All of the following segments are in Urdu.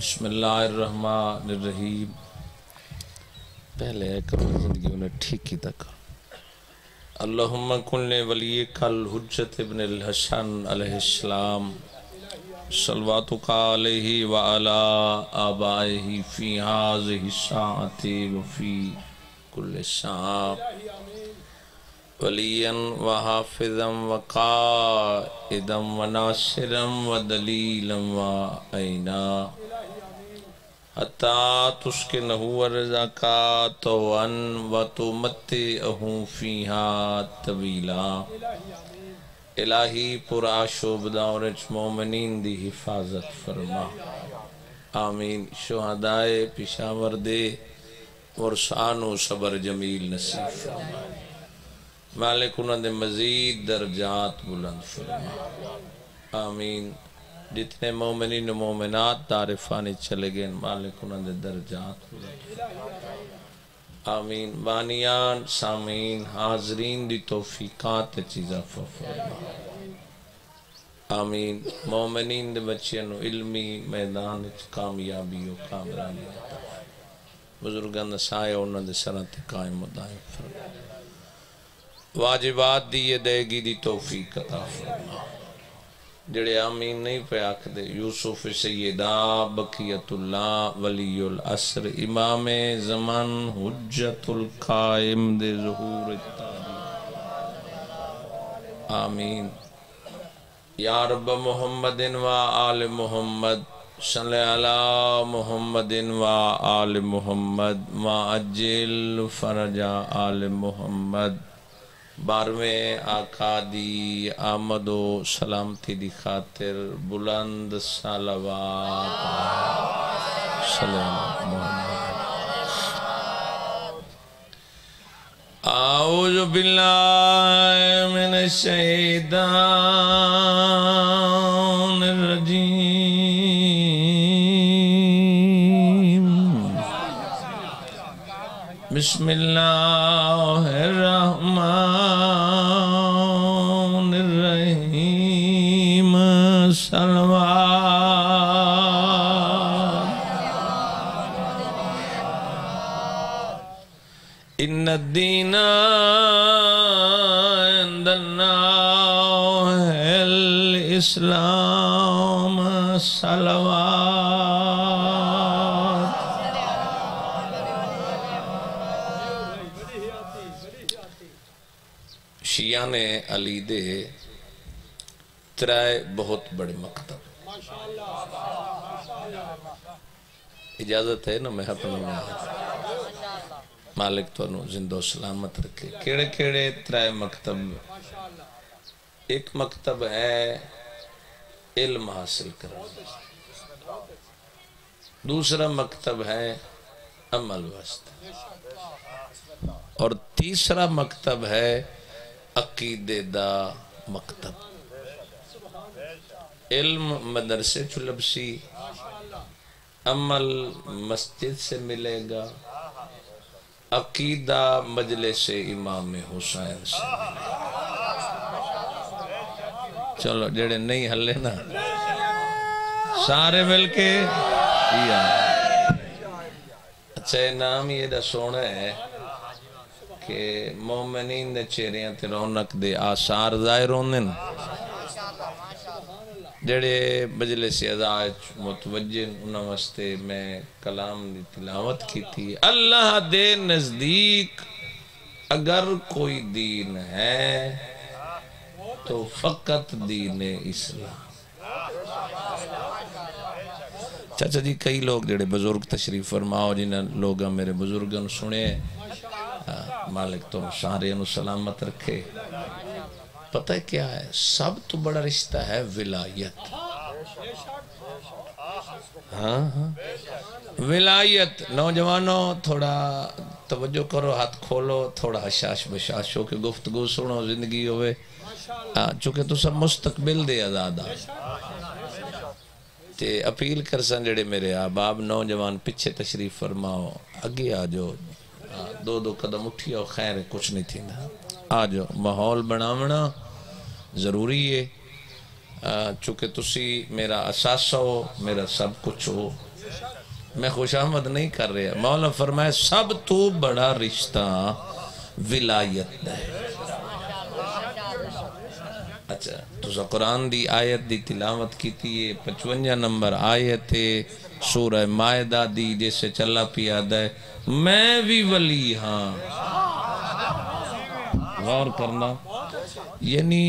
بسم اللہ الرحمن الرحیم. پہلے کرو زندگی انہیں ٹھیک کی تک. اللہم کن ولیک الحجت ابن الحسن علیہ السلام صلواتک علیہ وعلا آبائہ فی ہذہ الساعۃ وفی کل ساعۃ ولیا وحافظا وقائدا وناصرا ودلیلا وعینا حتی تسکنہ ورزقا طوعا وتمتعہ فیہا طویلا. الہی پرعش و بداورچ مومنین دی حفاظت فرما. آمین. شہدائے پشاور دے ورسان و صبر جمیل نصیب فرما. مالک انہوں نے مزید درجات بلند فرما. آمین. جتنے مومنین و مومنات تعریفانی چلے گئے مالک انہوں نے درجات بلند فرما. آمین. بانیان سامعین حاضرین دی توفیقات چیزا فرما. آمین. مومنین دے بچیاں علمی میدان کامیابی و کامرانی عطا فرما. بزرگان سایہ انہوں نے سرات قائم و دائم فرما. واجبات دیئے دے گی دی توفیق عطا فرما. جڑے آمین نہیں پہ آکھ دے. یوسف سیدہ بقیت اللہ ولی العصر امام زمان حجت القائم دے ظہور تاریخ. آمین. یا رب محمد و آل محمد صلی علی محمد و آل محمد و عجل فرج آل محمد. بارہویں آقا دی آمد و سلامتی دی خاطر بلند صلوات سلام محمد. اعوذ باللہ من الشیطان الرجیم. بسم اللہ الرحمن الرحیم. صلوات. ان الدین عند اللہ الاسلام. صلوات. شیعان علی دے ترائے بہت بڑے مکتب. اجازت ہے نا میں اپنا مالک تو انہوں زندہ و سلامت رکھے. کیڑے کیڑے ترائے مکتب. ایک مکتب ہے علم حاصل کرنا. دوسرا مکتب ہے عمل واسطہ. اور تیسرا مکتب ہے عقیدے دا مکتب. علم مدرسے چلبسی. عمل مسجد سے ملے گا. عقیدہ مجلس امام حسین سے ملے گا. چلو جڑے نہیں ہلے نا سارے مل کے. اچھا نام یہ دا سونا ہے کہ مومنین دے چہریاں تے رونق دے آثار ظاہر ہوندے. جڑے مجلس عزائج متوجہ انہاں واسطے میں کلام دی تلاوت کی تھی. اللہ دے نزدیک اگر کوئی دین ہے تو فقط دین اسلام. چاچا جی کئی لوگ جڑے بزرگ تشریف فرماؤ جنہاں لوگاں میرے بزرگاں سنے. مالک تو سارے انہوں سلامت رکھے. پتہ کیا ہے سب تو بڑا رشتہ ہے ولایت. ولایت. نوجوانوں تھوڑا توجہ کرو ہاتھ کھولو تھوڑا حشاش بشاش ہو کے گفتگو سنو زندگی ہوئے. چونکہ تو سب مستقبل دے آزادہ. تے اپیل کرسن جڑے میرے آباب نوجوان پیچھے تشریف فرماؤ اگے آجو. دو قدم اٹھیو خیر کچھ نہیں تھی نا. آجو ماحول بناونا ضروری ہے. چونکہ تسی میرا اساسہ ہو میرا سب کچھ ہو. میں خوش آمد نہیں کر رہا. مولا فرمائے سب تو بڑا رشتہ ولایت ہے. اچھا تو قرآن دی آیت دی تلاوت کی تھی. 55 نمبر آیت سورہ مائدہ دی جیسے چلا پیا ہے میں بھی ولی ہاں. غور کرنا یعنی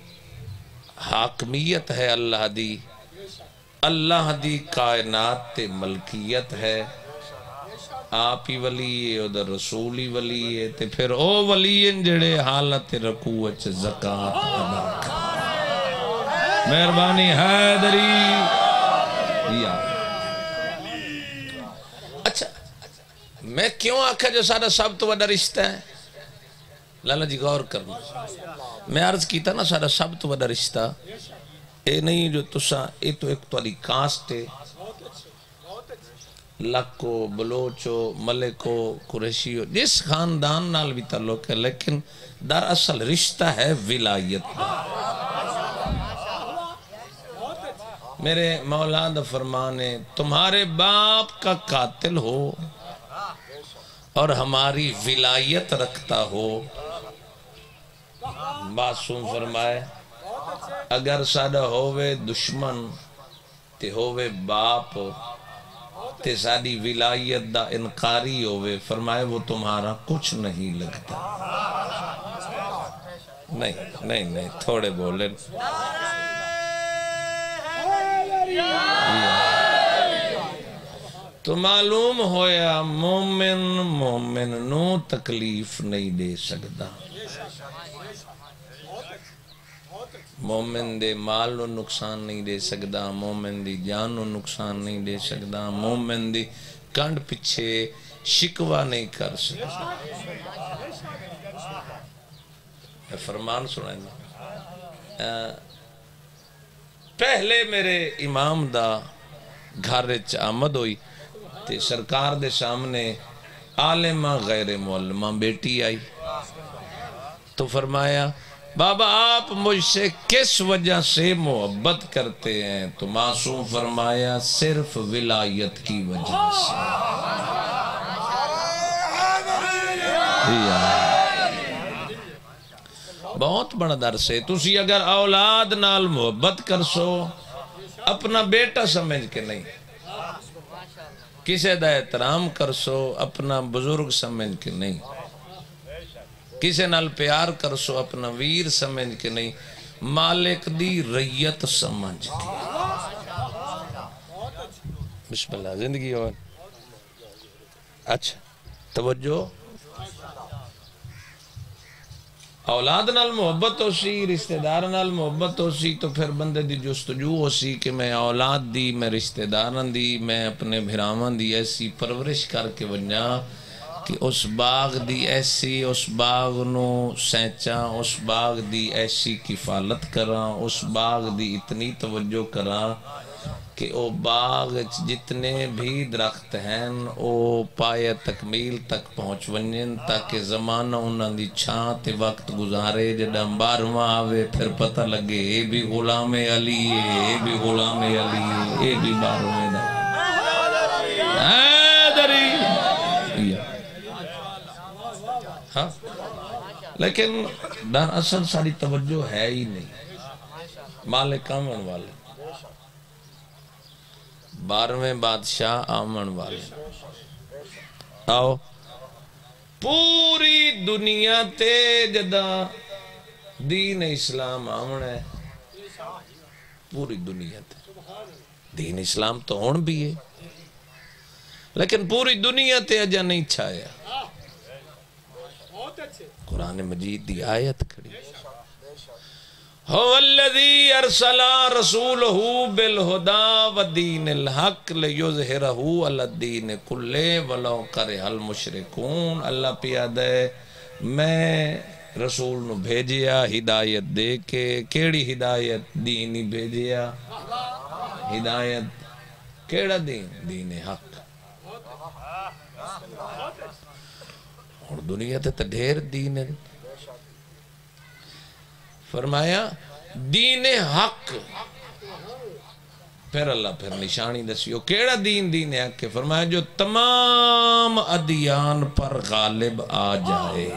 حاکمیت ہے اللہ دی. اللہ دی کائنات تے ملکیت ہے. آپ ہی ولی ہے ادھر رسول ہی ولی ہے تے پھر او ولی ہیں جڑے حالت رکوع وچ زکوٰۃ ادا کر. مہربانی حیدری. اچھا میں کیوں آکھا جو سارا سب تو بڑا رشتہ ہے. لالا جی غور کرنا. میں عرض کیتا نا سارا سب تو بڑا رشتہ اے نہیں جو تسا اے تو ایک تو علی کاسٹ ہے. لکو بلوچو ملکو قریشیو جس خاندان نال بھی تعلق ہے لیکن دراصل رشتہ ہے ولایت. میرے مولا دا فرمان ہے تمہارے باپ کا قاتل ہو اور ہماری ولایت رکھتا ہو. معصوم فرمائے اگر سادہ ہووے دشمن تے ہووے باپ تے ساری ولایت دا انکاری ہووے فرمائے وہ تمہارا کچھ نہیں لگتا. نہیں تھوڑے بولیں. تو معلوم ہویا مومن نو تکلیف نہیں دے سکتا. مومن دے مال نو نقصان نہیں دے سکتا. مومن دی جان نو نقصان نہیں دے سکتا. مومن دی کنڈ پچھے شکوہ نہیں کر سکتا. فرمان سنائیں نا. پہلے میرے امام دا گھر آمد ہوئی تے سرکار دے سامنے عالمہ غیر معلمہ بیٹی آئی تو فرمایا بابا آپ مجھ سے کس وجہ سے محبت کرتے ہیں. تو معصوم فرمایا صرف ولایت کی وجہ سے. بہت بڑا درس ہے. تسی اگر اولاد نال محبت کر سو اپنا بیٹا سمجھ کے نہیں. کسے دا احترام کر سو اپنا بزرگ سمجھ کے نہیں. کسے نال پیار کر سو اپنا ویر سمجھ کے نہیں. مالک دی ریت سمجھ کے. بسم اللہ زندگی اور اچھا توجہ. اولاد نال محبت ہو سی رشتہ دار نال محبت ہو سی تو پھر بندے دی جستجو ہو سی کہ میں اولاد دی میں رشتہ داران دی میں اپنے بھرامان دی ایسی پرورش کر کے ونجا کہ اس باغ دی ایسی اس باغ نو سینچا اس باغ دی ایسی کفالت کرا اس باغ دی اتنی توجہ کرا کہ او باغ جتنے بھی درخت ہیں او پائے تکمیل تک پہنچ ونجن تاکہ زمانہ انہاں دی چھاں تے وقت گزارے جڑا 12واں آوے پھر پتہ لگے اے بھی غلام علی اے بھی غلام علی اے بھی 12ویں دا حیدری. ہاں لیکن دراصل ساری توجہ ہے ہی نہیں. مالک آمن والے 12ویں بادشاہ آمن والے آؤ پوری دنیا تے جدا دین اسلام آمن ہے. پوری دنیا تے دین اسلام تو ہون بھی ہے لیکن پوری دنیا تے اجا نہیں چھایا. قرآن مجید دی آیت کھڑی هو الذي ارسل رسوله بالهدى ودين الحق ليظهره على الدين كله ولو كره المشركون. اللہ پیادہ ہے میں رسول نو بھیجیا ہدایت دے کے. کیڑی ہدایت؟ دینی بھیجیا. ہدایت کیڑا دین؟ دین حق. اور دنیا تے ڈھیر دین ہے. فرمایا دین حق پھر اللہ پھر نشانی دسیو کیڑا دین دین ہے کہ فرمایا جو تمام ادیان پر غالب آ جائے.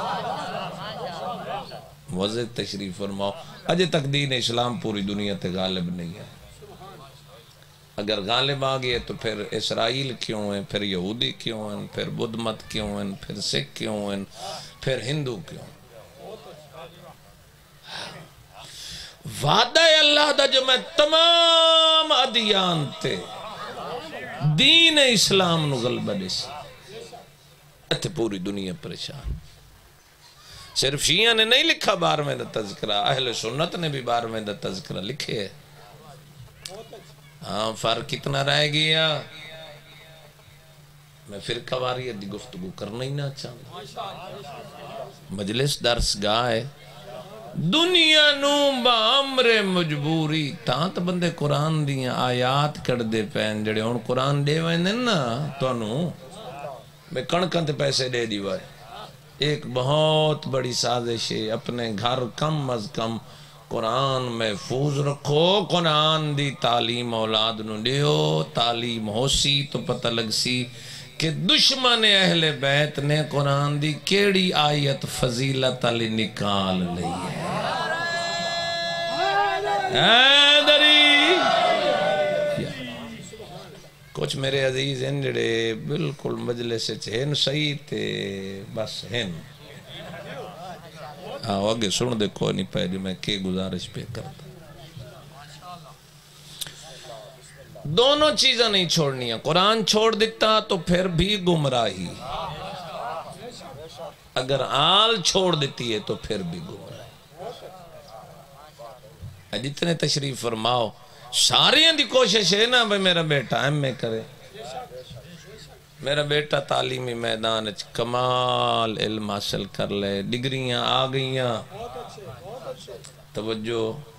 واضح تشریف فرماؤ اجے تک دین اسلام پوری دنیا تے غالب نہیں ہے. اگر غالب آ گئے تو پھر اسرائیل کیوں ہیں، پھر یہودی کیوں ہیں، پھر بدھ مت کیوں ہیں، پھر سکھ کیوں ہیں، پھر ہندو کیوں. وعدہ اللہ دا جو میں تمام ادیان تے دین اسلام نو غلبہ دیسی اتھے پوری دنیا پریشان. صرف شیعہ نے نہیں لکھا 12ویں دا تذکرہ، اہل سنت نے بھی 12ویں دا تذکرہ لکھے ہے. ہاں فرق کتنا رہ گیا. میں فرقہ واریت دی گفتگو کرنا ہی نہ چاہتا. مجلس درس گاہ ہے دنیا نو با امر مجبوری تاں تو بندے قرآن دیاں آیات کڑ دے پین جڑے ہون قرآن دے وائن نا تو انہوں میں کڑکن تے پیسے دے دیوائے. ایک بہت بڑی سازش ہے اپنے گھر کم از کم قرآن محفوظ رکھو. قرآن دی تعلیم اولاد نو دیو. تعلیم ہو سی تو پتہ لگ سی کہ دشمن اہل بیت نے قرآن دی کیڑی آیت فضیلت علی نکال لئی ہے. کچھ میرے عزیز ہیں جڑے بالکل مجلس ہیں صحیح تے بس ہیں آگے سن دے کوئی نہیں پہلے میں کی گزارش پہ کرتا. دونوں چیزیں نہیں چھوڑنی ہیں. قرآن چھوڑ دیتا تو پھر بھی گمراہی، اگر آل چھوڑ دیتی ہے تو پھر بھی گمراہی. جتنے تشریف فرماؤ سارے دی کوشش ہے نا بھئی میرا بیٹا ایم اے کرے، میرا بیٹا تعلیمی میدان کمال علم حاصل کر لے، ڈگریاں آ گئیاں، توجہ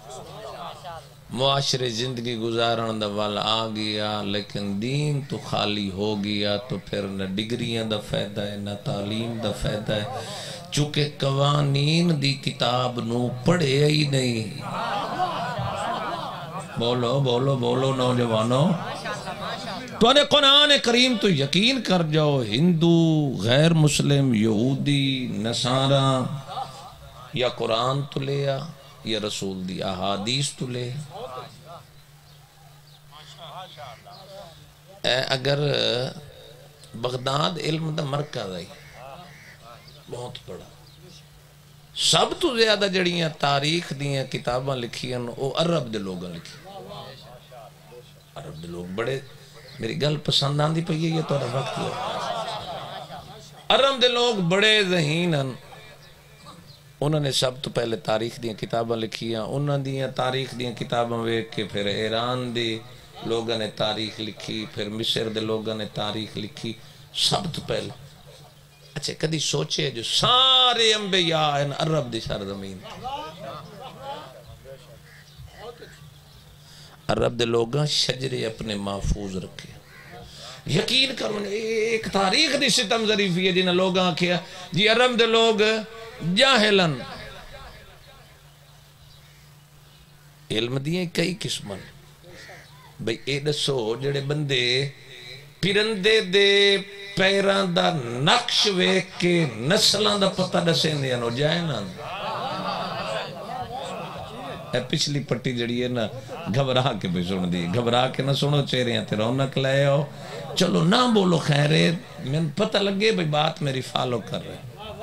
معاشرے زندگی گزارن دا وال آ گیا، لیکن دین تو خالی ہو گیا تو پھر نہ ڈگریاں دا فائدہ ہے نہ تعلیم دا فائدہ ہے. چونکہ قوانین دی کتاب نو پڑھے ہی نہیں. بولو بولو بولو نوجوانوں. تو انہیں قرآن کریم تو یقین کر جاؤ ہندو غیر مسلم یہودی نصارہ یا قرآن تو لیا یا رسول دی احادیث تو لے. اگر بغداد علم دا مرکز آئی بہت بڑا، سب تو زیادہ جڑیاں تاریخ دیاں کتاباں لکھیاں وہ عرب دے لوگاں لکھی. عرب دے لوگ بڑے میری گل پسند آن دی پہ یہ تو وقت لو. عرب دے لوگ بڑے ذہین ہیں. انہوں نے سب تو پہلے تاریخ دیاں کتاباں لکھیاں. انہوں دیاں تاریخ دیاں کتاباں ویک کے پھر ایران دے لوگوں نے تاریخ لکھی، پھر مصر دے لوگوں نے تاریخ لکھی. سب تو پہلے اچھا کدی سوچے جو سارے انبیاء ہیں عرب دی سرزمین، عرب دے لوگاں شجرے اپنے محفوظ رکھے. یقین کرو ایک تاریخ دی ستم ظریفی ہے جنہاں لوگاں کیا جی عرب دے لوگ جاہلن. علم دیئے کئی قسمن بھئی اے دسو جڑے بندے پرندے دے پیران دا نقش ویک کے نسلان دا پتہ دسیں دیا نو جائنان. اے پچھلی پٹی جڑی ہے نا گھبرا کے بھی سن دی، گھبرا کے نہ سنو چہرے ہیں تے رونق لائے ہو. چلو نہ بولو خیرے میں پتہ لگے بھئی بات میری فالو کر رہے.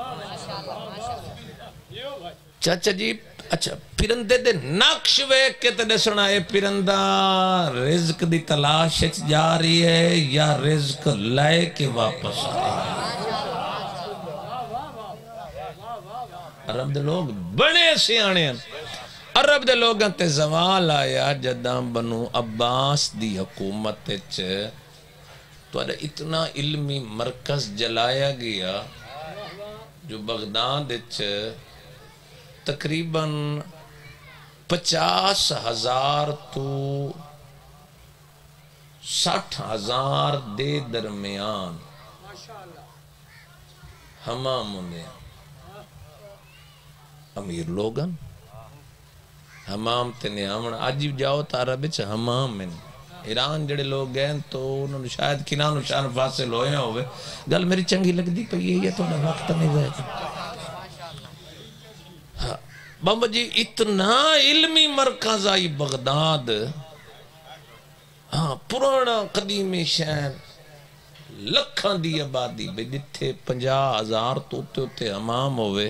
چاچا جی اچھا پرندے دے نقش ویک کے تے دسنا اے پرندہ رزق دی تلاش جا رہی ہے یا رزق لائے کے واپس آ رہی ہے. عرب دے لوگ بڑے سیانے ہیں. عرب دے لوگاں تے زوال آیا جداں بنو عباس دی حکومت تو اتنا علمی مرکز جلایا گیا جو بغداد تقریباً 50,000 تو 60,000 دے درمیان حمام ہونے امیر لوگاں حمام تے نیامن آجی جاؤ تارا بچ حمام میں ایران جڑے لوگ گئے تو انہوں نے شاید کنان و شان فاصل ہوئے ہوئے گل میری چنگی لگ دی پہ یہ تھوڑا وقت نہیں جائے بابا جی اتنا علمی مرکز آئی بغداد ہاں پرانا قدیمی شہر لکھاں دی آبادی بے جتھے 50,000 تو تے امام ہوئے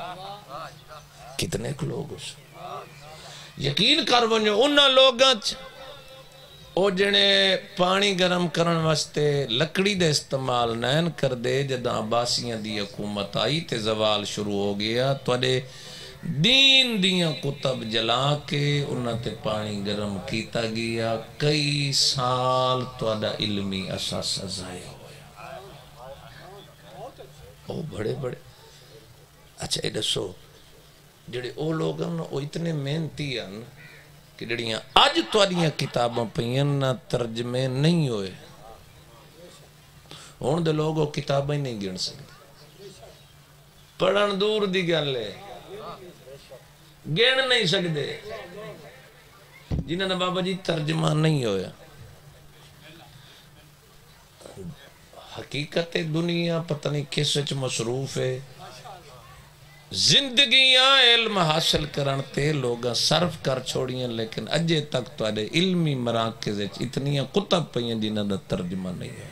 کتنے لوگ اس یقین کر ونجو انہاں لوگاں او جنے پانی گرم کرن واسطے لکڑی دے استعمال نین کر دے جداں عباسیاں دی حکومت آئی تے زوال شروع ہو گیا توڑے دین دیاں کتب جلا کے انہاں تے پانی گرم کیتا گیا کئی سال توڑا علمی اساسہ ضائع ہویا او بڑے بڑے اچھا یہ دسو جڑے او لوگ ہیں وہ اتنے محنتی ہیں کہ جڑیاں آج توڑیاں کتاباں پہین نہ ترجمے نہیں ہوئے ہون دے لوگ وہ کتاباں ہی نہیں گن سکتے پڑھن دور دی گل ہے گن نہیں سکتے جنہاں نے بابا جی ترجمہ نہیں ہویا حقیقت دنیا پتہ نہیں کس وچ مصروف ہے زندگیاں علم حاصل کرنتے لوگاں صرف کر چھوڑیاں لیکن اجے تک تو آدھے علمی مراکز اتنیاں کتب پہیاں جنہاں دا ترجمہ نہیں ہے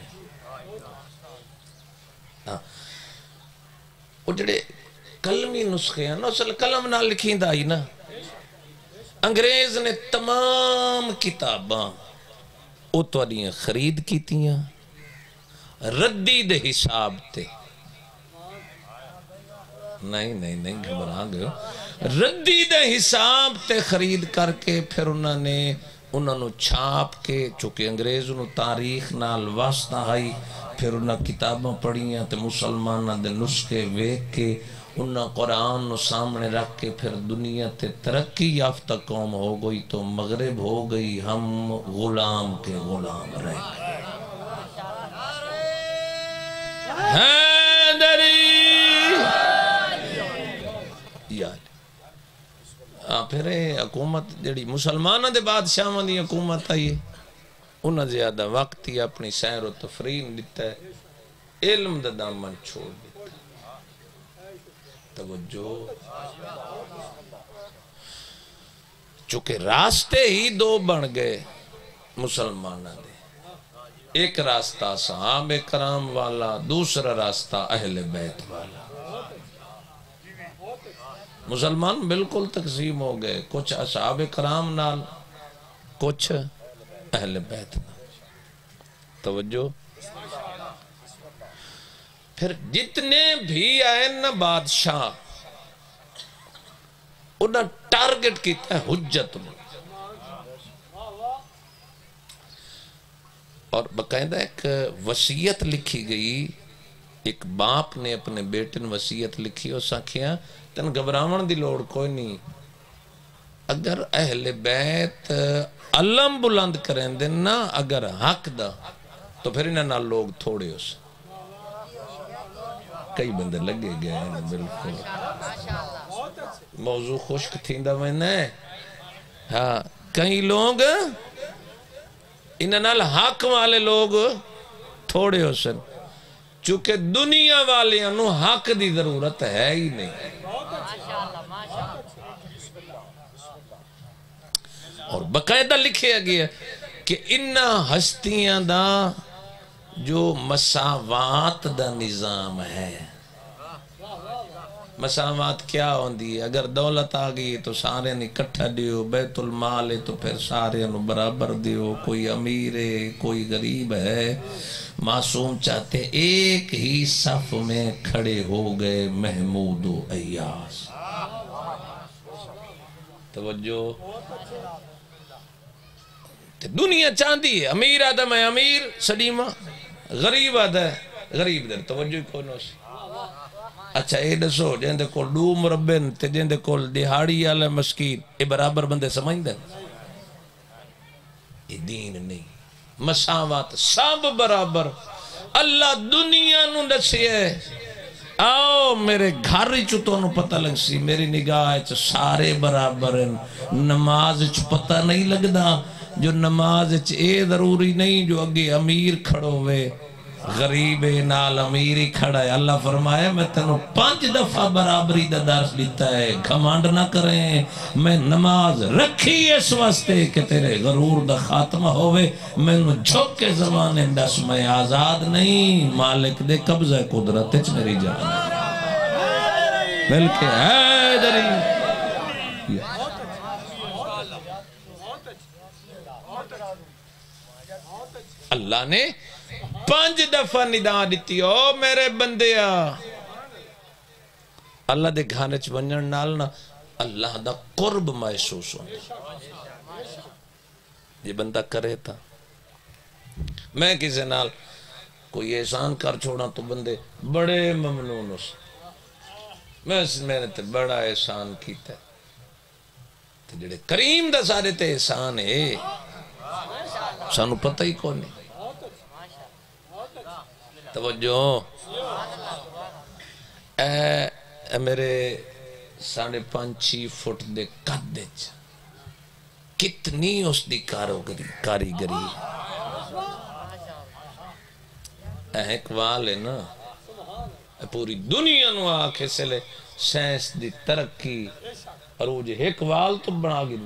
وہ جڑے کلمی نسخے ہیں نا اصل کلم نہ لکھیں دائی نا انگریز نے تمام کتاباں او تو آدھیاں خرید کی تیاں ردی دے حساب تے نہیں گھبرا گئے ردی دے حساب تے خرید کر کے پھر انہوں نے چھاپ کے چونکہ انگریز انہوں تاریخ نال واسطہ آئی پھر انہوں کتاباں پڑھیاں تے مسلمانہ دے نسخے ویک کے انہوں قرآن نو سامنے رکھ کے پھر دنیا تے ترقی یافتہ قوم ہو گئی تو مغرب ہو گئی ہم غلام کے غلام رہ گئے حیدری پھر حکومت جڑی مسلمانہ دے بادشاہ دی حکومت آئی انہاں زیادہ وقت ہی اپنی سیر و تفریح دیتا ہے علم دا دامن چھوڑ دیتا ہے توجہ چونکہ راستے ہی دو بن گئے مسلمانہ دے ایک راستہ صحابہ کرام والا دوسرا راستہ اہل بیت والا مسلمان بالکل تقسیم ہو گئے کچھ اصحاب کرام نال کچھ اہل بیت نال توجہ پھر جتنے بھی آئے نا بادشاہ انہاں ٹارگٹ کیتا ہے حجت میں اور باقاعدہ ایک وصیت لکھی گئی ایک باپ نے اپنے بیٹے نے وصیت لکھی اور ساکھیاں تن گھبراون دی لوڑ کوئی نہیں اگر اہل بیت علم بلند کریں دے نا اگر حق دا تو پھر انہاں نال لوگ تھوڑے ہو سے کئی بندے لگے گئے ہیں بالکل موضوع خوشک تھیندا میں نے ہاں کئی لوگ انہاں نال حق والے لوگ تھوڑے ہو سن چونکہ دنیا والے انہوں حق دی ضرورت ہے ہی نہیں اور باقاعدہ لکھے گیا کہ انہاں ہستیاں دا جو مساوات دا نظام ہے مساوات کیا ہوندی ہے اگر دولت آگئی تو سارے نے اکٹھا دیو بیت المال ہے تو پھر سارے انہوں برابر دیو کوئی امیر ہے کوئی غریب ہے معصوم چاہتے ایک ہی صف میں کھڑے ہو گئے محمود و ایاز توجہ دنیا چاندی ہے امیر آدم ہے امیر سلیمہ غریب آدھا ہے غریب در توجہ کوئی نو سی اچھا اے دسو جن دے کول دو مربن تے جن دے کول دہاڑی آلے مسکین اے برابر بندے سمجھ دیں یہ دین نہیں مساوات سب برابر اللہ دنیا نو دسی ہے آؤ میرے گھر چتوں نو پتہ لگ سی میری نگاہ سارے برابر ہیں نماز پتہ نہیں لگدا جو نماز اے ضروری نہیں جو اگے امیر کھڑو ہوئے غریب نال امیر ہی کھڑا ہے اللہ فرمایا میں تینوں 5 دفعہ برابری دا درس دیتا ہے گھمنڈ نہ کریں میں نماز رکھی اس واسطے کہ تیرے غرور دا خاتمہ ہوئے میں نے جھک کے زمانے دس میں آزاد نہیں مالک دے قبضہ قدرت اچ میری جان بلکہ حیدری اللہ نے 5 دفعہ ندا دیتی او میرے بندیا اللہ دے گھانے چ ونجن نال نا اللہ دا قرب محسوس ہوتا یہ بندہ کرے تھا میں کسی نال کوئی احسان کر چھوڑا تو بندے بڑے ممنون اس میں نے تے بڑا احسان کیتا ہے جڑے کریم دا سارے تے احسان ہے سانو پتہ ہی کون نہیں توجہ اے میرے 5.5 فٹ دے قد وچ کتنی اس دی کاریگری اقبال ہے نا پوری دنیا نو آکھے سے لے سائنس دی ترقی عروج اقبال تو بنا گی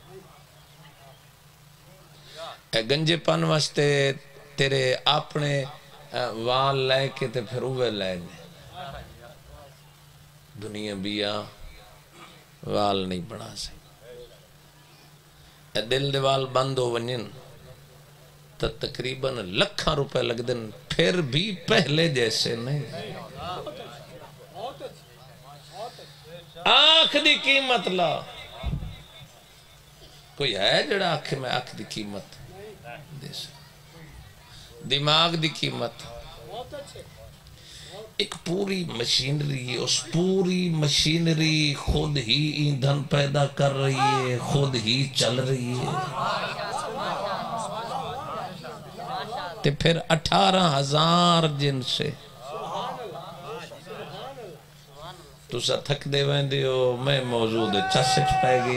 اے گنجے پن واسطے تیرے اپنے وال لے کے تے پھر اوے لے دنیا بیا وال نہیں بنا سے اے دل دے وال بند ہو ونجن تو تقریباً لکھاں روپے لگ دن پھر بھی پہلے جیسے نہیں آنکھ دی قیمت لا کوئی ہے جڑا آنکھ میں آنکھ دی قیمت دے سے دماغ دی قیمت ایک پوری مشینری اس پوری مشینری خود ہی ایندھن پیدا کر رہی ہے خود ہی چل رہی ہے تے پھر 18,000 جن سے تو سا تھک دے ویندے ہو میں موجود چسچ پہ گئی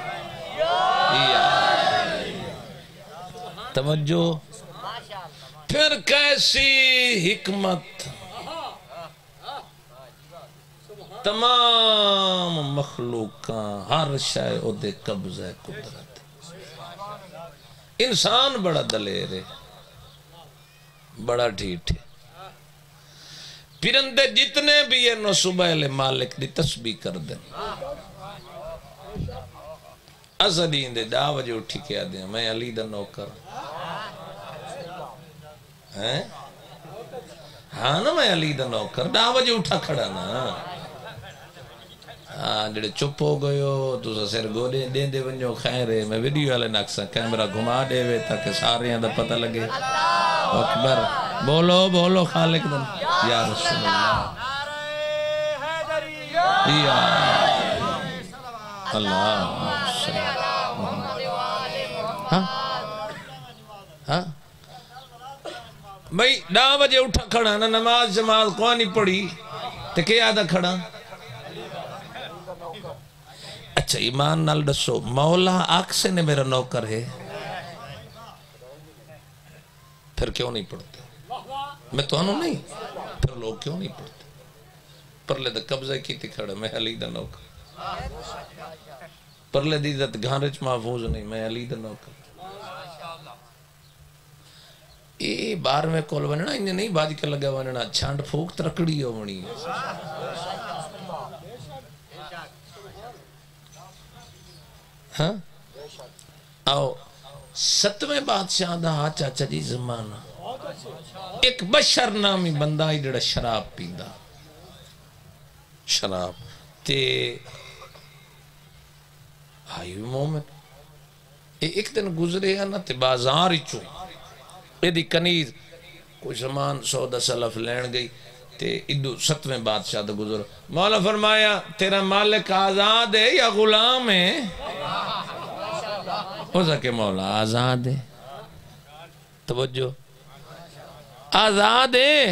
توجہ پھر کیسی حکمت تمام مخلوقاں ہر شے او دے قبضہ قدرت انسان بڑا دلیر ہے بڑا ڈھیٹ ہے پرندے جتنے بھی یہ نو صبح لے مالک دی تسبیح کر دیں ازدین دے دا وجہ اٹھی کیا دیں میں علی دا نوکر ہاں نا میں علی دا نوکر دا وجہ اٹھا کھڑا نا ہاں جڑے چپ ہو گئے ہو تو سر گوڑے دیں دے ونجو خیر ہے میں ویڈیو والے نقصہ کیمرہ گھما دے وے تاکہ سارے ہیں دا پتہ لگے اکبر بولو بولو خالق دن یا رسول اللہ یا اللہ ہاں ہاں بھئی دا بجے اٹھا کھڑا نا نماز جماز کوانی پڑھی تے کیا آدھا کھڑا اچھا ایمان نال دسو مولا آکسے نے میرا نوکر ہے پھر کیوں نہیں پڑھتے میں تو انہوں نہیں پھر لوگ کیوں نہیں پڑھتے پرلے دا قبضہ کی تھی کھڑا میں علی دا نوکر پرلے دی دا گھانرچ محفوظ نہیں میں علی دا نوکر اے بار میں کول وننا انہیں نہیں باج کے لگا وننا چھانڈ پھوک ترکڑی ہو منی ہاں آؤ 7ویں بادشاہ دا ہاں چاچا جی زمانہ ایک بشر نامی بندہ ہی جڑا شراب پیندہ شراب تے آئی مومن ایک دن گزرے ہے نا تے بازار ہی چو اے دی کنیز کوئی زمان سودہ سلف لین گئی تے ادو 7ویں بادشاہ دا گزر مولا فرمایا تیرا مالک آزاد ہے یا غلام ہے ہو سکے مولا آزاد ہے توجہ آزاد ہے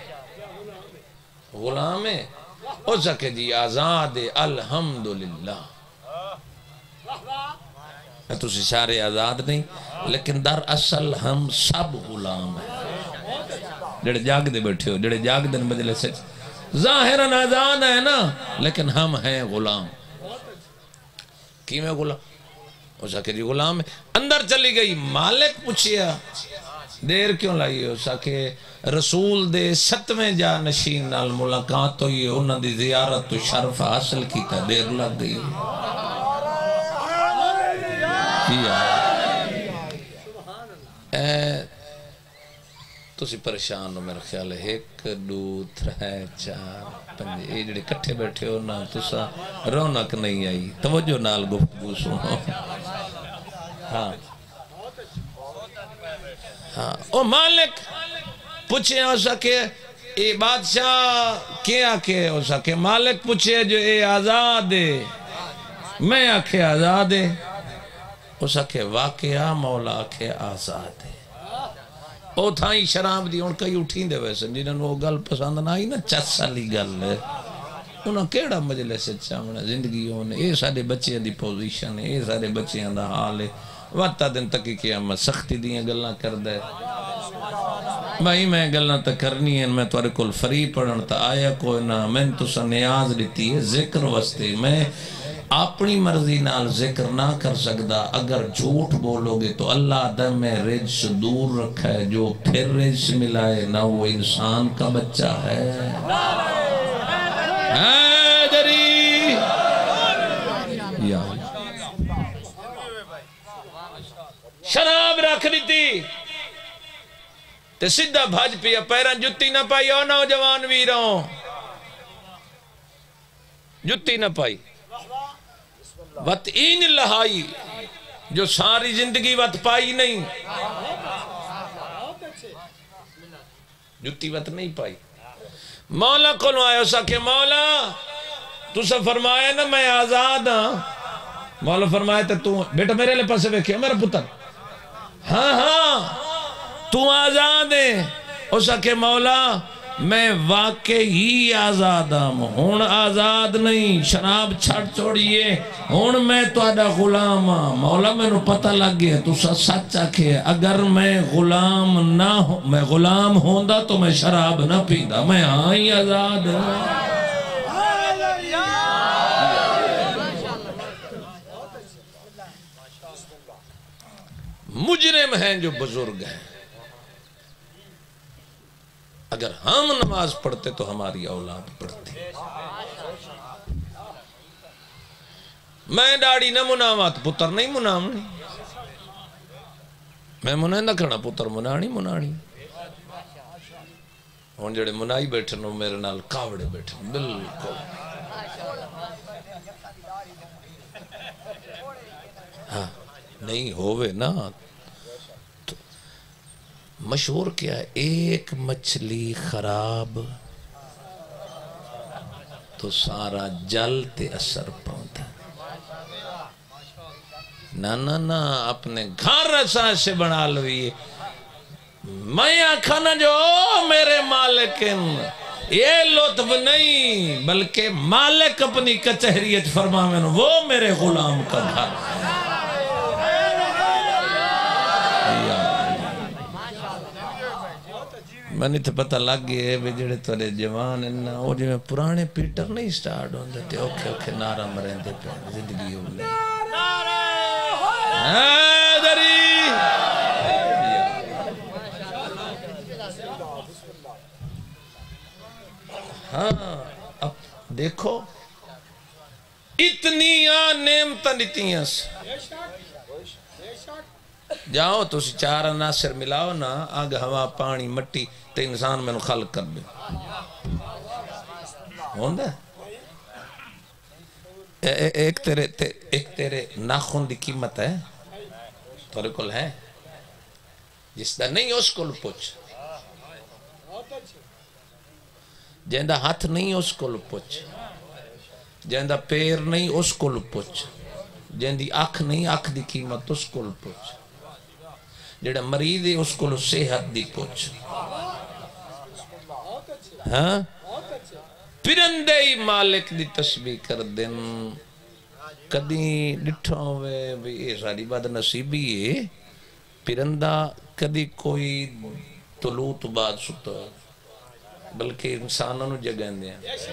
غلام ہے ہو سکے جی آزاد ہے الحمدللہ تسی سارے آزاد نہیں، لیکن در اصل ہم سب غلام ہیں جڑے جاگ دے بیٹھے ہو، جڑے جاگ دے مجلس سے ظاہراً آزاد ہے نا، لیکن ہم ہیں غلام۔ کی میں غلام؟ ہو سکے جی غلام ہے۔ اندر چلی گئی، مالک پوچھیا دیر کیوں لائی ہو سکے رسول دے 7ویں جا نشین نال ملاقات ہوئی، انہاں دی زیارت تو شرف حاصل کیتا، دیر لگ گئی تسی پریشان ہو میرا خیال ہے 1 2 3 4 5 یہ جڑے کٹھے بیٹھے ہو نا تسا رونق نہیں آئی، توجہ نال گفتگو سنو۔ ہاں ہاں او مالک پوچھے ہو سکے اے بادشاہ کیا کہ ہو سکے، مالک پوچھے جو اے آزاد ہے، میں آکھے آزاد ہے، ہو سکے واقعہ مولا آکھے آزاد ہے۔ او تھائی شراب دی ان کئی اٹھیں دے ویسے جنہوں وہ گل پسند نہ آئی نا چس والی گل ہے، انہوں کیڑا مجلس چاہنا زندگی ہونے، اے سارے بچے دی پوزیشن ہے، اے سارے بچے دا حال ہے، وقتا دن تک قیامت سختی دیاں گلاں کر دے۔ بھائی میں گلاں تک کرنی ہیں، میں توارے کل فری پڑھن تا آیا کوئی نہ، میں تو سا نیاز لیتی ہے ذکر وستے، میں اپنی مرضی نال ذکر نہ کر سکتا، اگر جھوٹ بولو گے تو اللہ دم میں رجس دور رکھا ہے، جو پھر رجس ملائے نہ وہ انسان کا بچہ ہے۔ حیدری یا شراب رکھ دیتی تے سدھا بھاج پیا، پیران جتی نہ پائی، او نوجوان ویروں جتی نہ پائی، وقت این لہائی جو ساری زندگی وقت پائی نہیں، جتی وقت نہیں پائی۔ مولا کو آئے ہو سکے مولا تو سا فرمایا نا میں آزاد ہاں، مولا فرمایا تو بیٹا میرے لئے پاسے بیکھے میرا پتر، ہاں ہاں تو آزاد ہے، ہو سکے مولا میں واقعی آزاد ہوں آزاد نہیں، شراب چھڑ چھوڑیے ہوں میں تو آدھا غلام ہاں، مولا میں نو پتہ لگ گیا تو سچ آکھے اگر میں غلام نہ ہوں، میں غلام ہوندہ تو میں شراب نہ پیندہ، میں ہاں ہی آزاد ہوں۔ مجرم ہیں جو بزرگ ہیں، اگر ہم نماز پڑھتے تو ہماری اولاد پڑھتی، میں ڈاڑی نہ مناوات پتر نہیں مناونی، میں منائی نہ کرنا پتر منانی منانی، ہون جڑے منائی بیٹھنو میرے نال کاوڑے بیٹھن بالکل، ہاں نہیں ہووے نا مشہور کیا ہے، ایک مچھلی خراب تو سارا جل تے اثر پہنتا، نا اپنے گھر ایسا سے بنا لوئیے، میں آکھانا جو میرے مالکن یہ لطف نہیں بلکہ مالک اپنی کچہریت فرماویں وہ میرے غلام کا گھر، میں نہیں تھے پتہ لگ گئے بے جڑے تولے جوان انہا وہ جو میں پرانے پیٹر نہیں سٹارٹ ہوندے تھے، اوکے نعرہ مرین دے پہ زندگی ہو لے حیدری ہاں اب دیکھو اتنی نعمتاں دیتیاں جاؤ تو اسی 4 عناصر ملاؤ نا، آگ ہوا پانی مٹی تے انسان میں خلق کر دے ہوندہ ایک تیرے ناخن دی قیمت ہے تورے کل ہے جس دا نہیں اس کل پوچھ، جہندہ ہاتھ نہیں اس کل پوچھ، جہندہ پیر نہیں اس کل پوچھ، جہندی آنکھ نہیں آنکھ دی قیمت اس کل پوچھ، جڑا مریض ہے اس کو صحت دی پوچھ، ہاں پرندے ہی مالک دی تسبیح کر دن، کدی ڈٹھا ہوئے بھی یہ ساری بات نصیبی ہے پرندہ کدی کوئی طلوع تو بعد ستا ہے بلکہ انسانوں نے جگہ دیا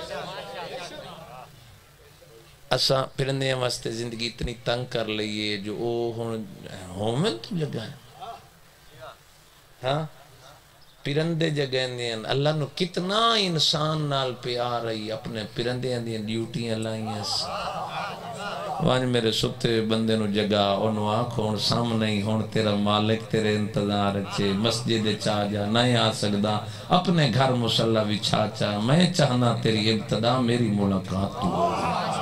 اساں پرندیاں واسطے زندگی اتنی تنگ کر لئیے جو ہومن تو جگہ ہے ہاں پرندے جگہ دیا اللہ نے کتنا انسان نال پیار رہی اپنے پرندیاں دیا ڈیوٹیاں لائیں وانج میرے ستے بندے نو جگہ انو آنکھ ہون سامنے ہی ہون تیرا مالک تیرے انتظار چھے مسجد چاہ جا نہیں آ سکدا اپنے گھر مسلح بھی چھا میں چاہنا تیری ابتدا میری ملاقات تو ہو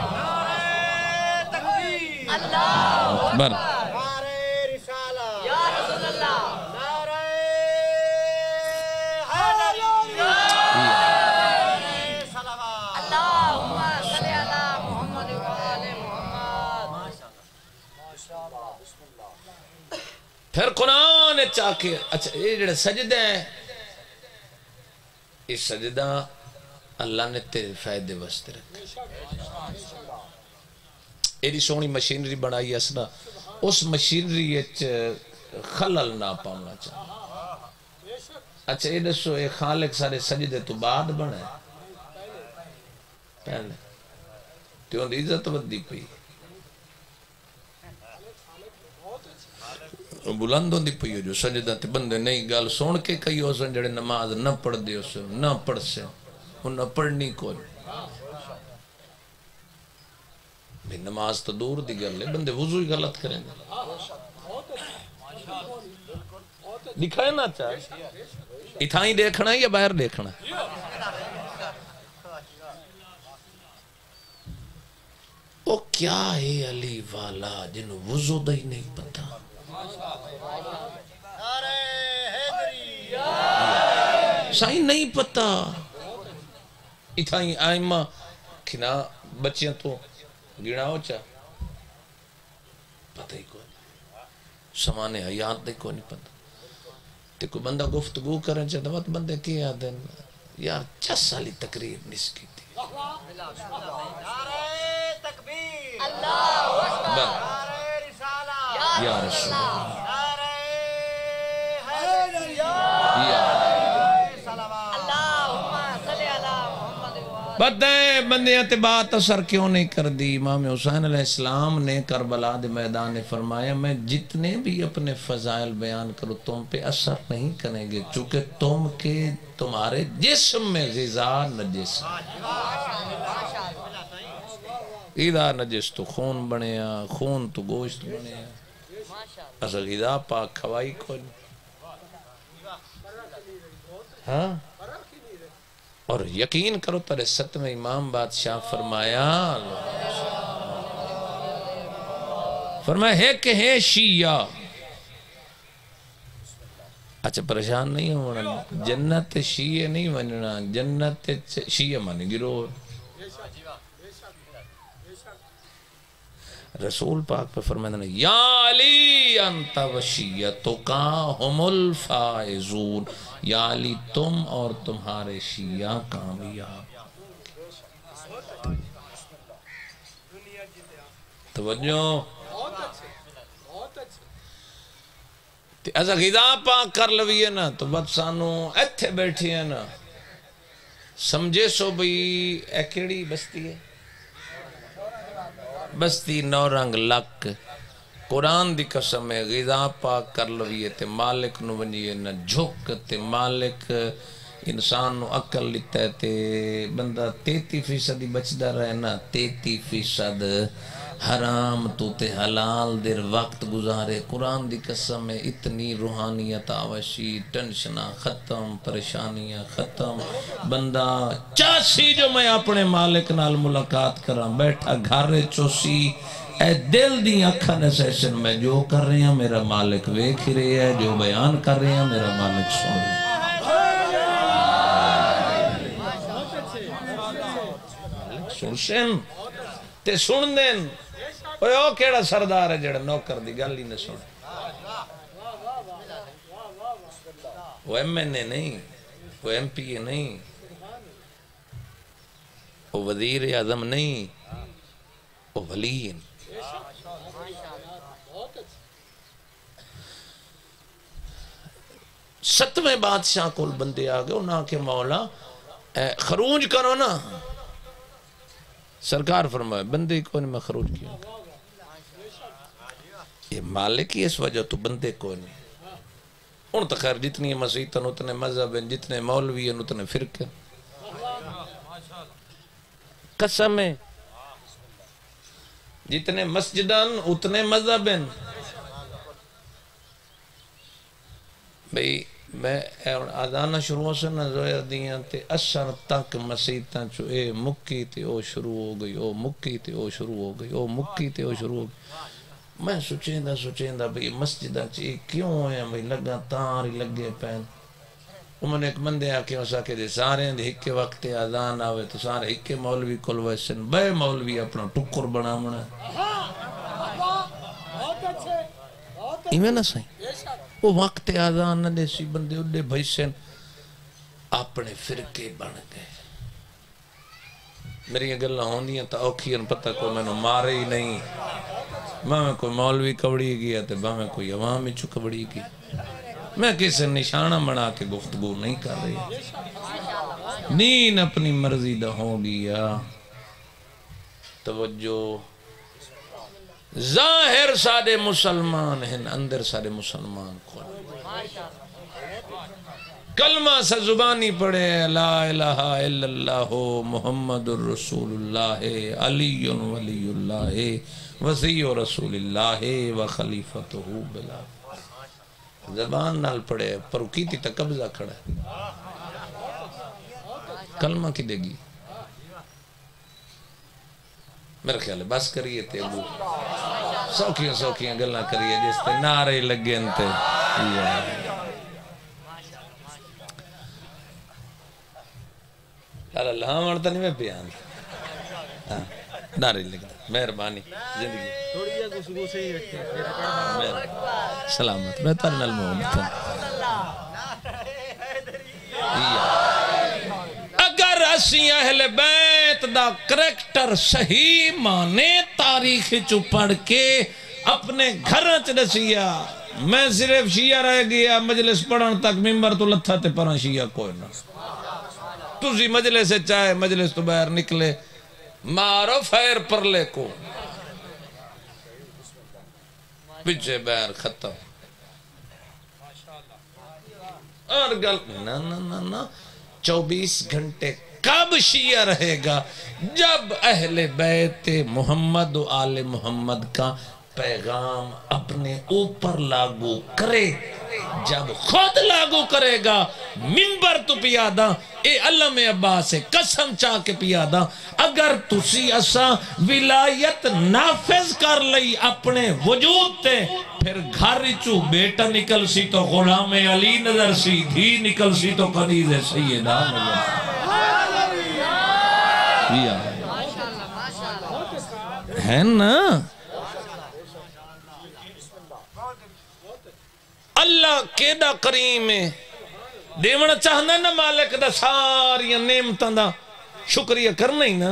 اللہ اکبر پھر قرآن چاکے اچھا یہ جڑا سجدہ ہے اس سجدہ اللہ نے تیرے فائدے واسطے رکھا ایڈی سونی مشینری بنائی اسنا اس مشینری خلل نہ پاؤنا چاہتا اچھا یہ دسو اے خالق سارے سجدے تو بعد بنا ہے پہلے تیوں دی عزت ودی پئی بلند ہوندی پئی جو سجدہ تے بندے نہیں گال سون کے کئی ہو سن جڑے نماز نہ پڑھ دے اسے نہ پڑھ سے انہاں پڑھنی کوئی بھی نماز تو دور دی گل ہے بندے وضو ہی غلط کریں گے دکھائے نہ چاہے اتھائی دیکھنا ہے یا باہر دیکھنا ہے وہ کیا ہے علی والا جنہوں وضو دہی نہیں پتا سائیں نہیں پتا اتھائی آئمہ کھنا بچیاں تو گیڑا ہو چاہ پتہ ہی کوئی سمانے حیات دے کوئی نہیں پتا تے کوئی بندہ گفتگو کریں چاہتا وقت بندے کیا دن یار 6 سالی تقریر نس کی تھی اللہ اکبر یا رسول اللہ بدیں بندیاں تے بات اثر کیوں نہیں کر دی امام حسین علیہ السلام نے کربلا دے میدان نے فرمایا میں جتنے بھی اپنے فضائل بیان کروں تم پہ اثر نہیں کریں گے چونکہ تم کے تمہارے جسم میں غذا نجس غذا نجس تو خون بنیا خون تو گوشت بنیا اصل غذا پاک کھوائی کو نہیں ہاں اور یقین کرو ترے 7ویں امام بادشاہ فرمایا ہے کہ ہے شیعہ اچھا پریشان نہیں ہونا جنت شیعہ نہیں مننا جنت شیعہ مانے گروہ رسول پاک پہ فرمائے یا علی انت و شیعتکا ہم الفائزون یا علی تم اور تمہارے شیعہ کامیاب توجہ ایسا غذا پاک کر لوی ہے نا تو بات سانو ایتھے بیٹھی ہے نا سمجھے سو بھئی ایکڑی بستی ہے بستی نورنگ لک قرآن دی قسم ہے غذا پاک کر لویے تے مالک نو ونجیے نہ جھک تے مالک انسان نو عقل لیتا ہے تے بندہ 33% بچدا رہے نا 33% حرام تو تے حلال دیر وقت گزارے قرآن دی قسم ہے اتنی روحانیت آوشی ٹنشنہ ختم پریشانیاں ختم بندہ چاسی جو میں اپنے مالک نال ملاقات کراں بیٹھا گھر چوسی اے دل دی اکھن سیشن میں جو کر رہے ہیں میرا مالک ویکھ رہے ہے جو بیان کر رہے ہیں میرا مالک سن رہے ہیں سن تے سن دین اوہ او کیڑا سردار ہے جڑا نوکر دی گل ہی نہ سن وہ ایم این اے نہیں وہ ایم پی اے نہیں وہ وزیر اعظم نہیں وہ ولیین ستویں بادشاہ کو بندے آگئے انہاں کے مولا خروج کرو نا سرکار فرمائے بندے کو نہیں میں خروج کیا یہ مالک ہی اس وجہ تو بندے کو نہیں ان تو خیر جتنی مسیحتن اتنے مذہب ہیں جتنے مولوی ہیں اتنے فرقے قسم ہے جتنے مسجدان اتنے مذہب ہیں بھئی میں آدھانا شروع سے نہ زویر دیاں تے اثر تک مسیحتاں چو اے مکی تے او شروع ہو گئی او مکی تے او شروع ہو گئی او مکی تے او شروع ہو گئی میں سوچیں دا بھئی مسجدہ چی کیوں ہے بھئی لگا تاری لگے پین انہوں نے ایک بندے آکے ہو ساکے دے سارے ہیں دے ہکے وقت آدھان آوے تو سارے ہکے مولوی کل ویسن بے مولوی اپنا ٹکر بنا منا ایمیں نہ سائیں وہ وقت آدھان نہ دے سی بندے اڈے بھائیسن اپنے فرقے بن گئے میری یہ گلہ ہوندی ہیں تا اوکھین پتہ کوئی میں نے مارے ہی نہیں میں کوئی مولوی کبڑی گیا تے میں کوئی عوامی چو کبڑی گیا میں کسی نشانہ بنا کے گفتگو نہیں کر رہی نین اپنی مرضی دا ہو گیا توجہ ظاہر سادے مسلمان ہیں اندر سادے مسلمان کو کلمہ سے زبانی پڑھے لا الہ الا اللہ محمد الرسول اللہ علی ولی اللہ وزی رسول اللہ وخلیفتہ بلا زبان نال پڑھے پروکیتی تا قبضہ کھڑا ہے کلمہ کی دے گی میرے خیال ہے بس کریے تے ابو سوکیاں گلنا کریے جس تے نعرے لگے انتے اللہ ہاں مرتا نہیں میں بیان نعرے لگے مہربانی زندگی تھوڑی جا گفتگو سے ہی رکھتے سلامت میں تر نل محمد اگر اسی اہل بیت دا کریکٹر صحیح مانے تاریخ چو پڑھ کے اپنے گھرہ چ دسیا میں صرف شیعہ رہ گیا مجلس پڑھن تک ممبر تو لتھا تے پڑھن شیعہ کوئی نہ تُسی مجلس سے چاہے مجلس تو باہر نکلے مارو فیر پر لے کو پچھے باہر ختم اور گل نا 24 گھنٹے کب شیعہ رہے گا جب اہل بیت محمد و آل محمد کا پیغام اپنے اوپر لاگو کرے جب خود لاگو کرے گا منبر تو پیادا اے علم عباس سے قسم چاہ کے پیادا اگر تسی اسا ولایت نافذ کر لئی اپنے وجود تے پھر گھر چو بیٹا نکل سی تو غلام علی نظر سی دھی نکل سی تو قدیز سیدہ ہے نا اللہ کیڑا کریم ہے دیونا چاہنا نا مالک دا ساری نعمتاں دا شکریہ کرنا ہی نا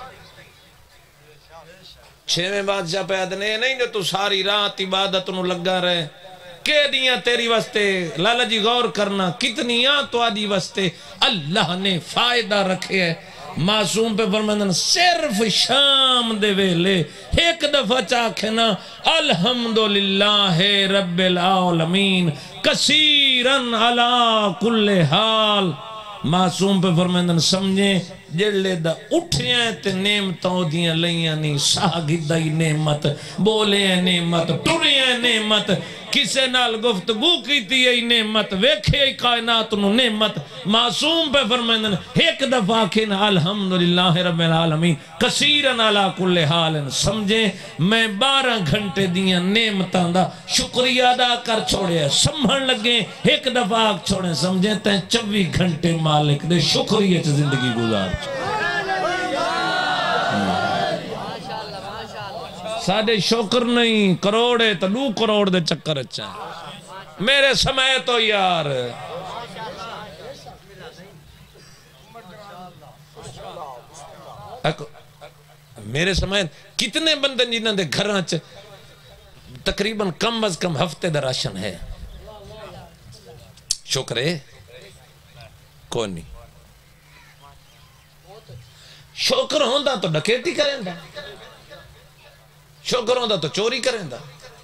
چھویں بادشاہ پیدا نہیں جو تو ساری رات عبادت نو لگا رہے کہ دیاں تیری واسطے لالا جی غور کرنا کتنیاں تو آدھی واسطے اللہ نے فائدہ رکھے ہے معصوم پہ فرماندن صرف شام دے ویلے ایک دفعہ چاکھنا الحمدللہ رب العالمین کثیرن علی کل حال معصوم پہ فرماندن سمجھیں جلے دا اٹھیاں تے نعمتوں دیاں لیاں نہیں ساگدہ ہی نعمت بولے ہیں نعمت ٹوری ہیں نعمت کسے نال گفتگو کیتی ہے نعمت ویکھے کائنات نو نعمت معصوم پہ فرمائندن ایک دفعہ کھنا الحمدللہ رب العالمین کثیرن علی کل حال سمجھیں میں 12 گھنٹے دیاں نعمتاں دا شکریہ ادا کر چھوڑے سمجھن لگے ایک دفعہ چھوڑے سمجھیں تے 24 گھنٹے مالک دے شکریہ چ زندگی گزار ساڑھے شکر نہیں کروڑے تو 2 کروڑ دے چکر اچھا میرے سمائے تو یار میرے سمجھ کتنے بندے جنہوں دے گھراں چ تقریباً کم از کم ہفتے دا راشن ہے؟ شکر ہے کوئی نہیں. شکر ہوندا تو ڈکیتی کریں دا، شکر ہوندا تو چوری کریں دا.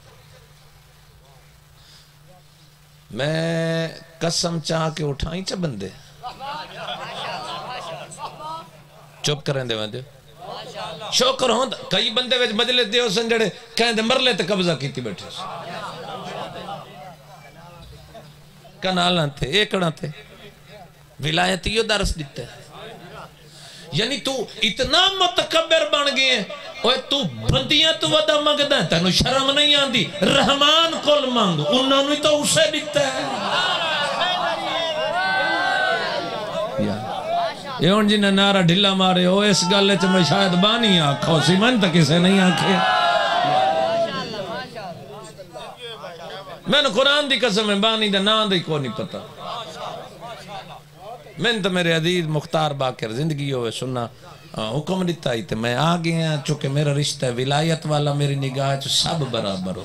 میں قسم چاہ کے اٹھائیں چا بندے چپ کریں دے وندے شکر ہوندا. کئی بندے وچ مجلس دیو سن جڑے کہیں دے مرلے تے قبضہ کیتی بیٹھے کنالاں تھے ایکڑاں تھے ولایت یہ درس دیتے ہیں. یعنی تو اتنا متکبر بن گئے اوے تو بندیاں تو ودا مانگدا ہے تینوں شرم نہیں آندی؟ رحمان کول مانگ انہاں نوں تو اسے دیتا ہے. یہ ہن جنہیں نعرہ ڈھلا مارے ہو اس گل وچ میں شاید بانی آکھو سی من تے کسے نہیں آکھے. میں نے قرآن دی قسم ہے بانی دا نام دی کو نہیں پتا. میں نے تو میرے عزیز مختار باقر زندگی ہوئے سننا حکم دیتا ہی تے میں آ گیا چونکہ میرا رشتہ ہے ولایت والا میری نگاہ چ سب برابر ہو.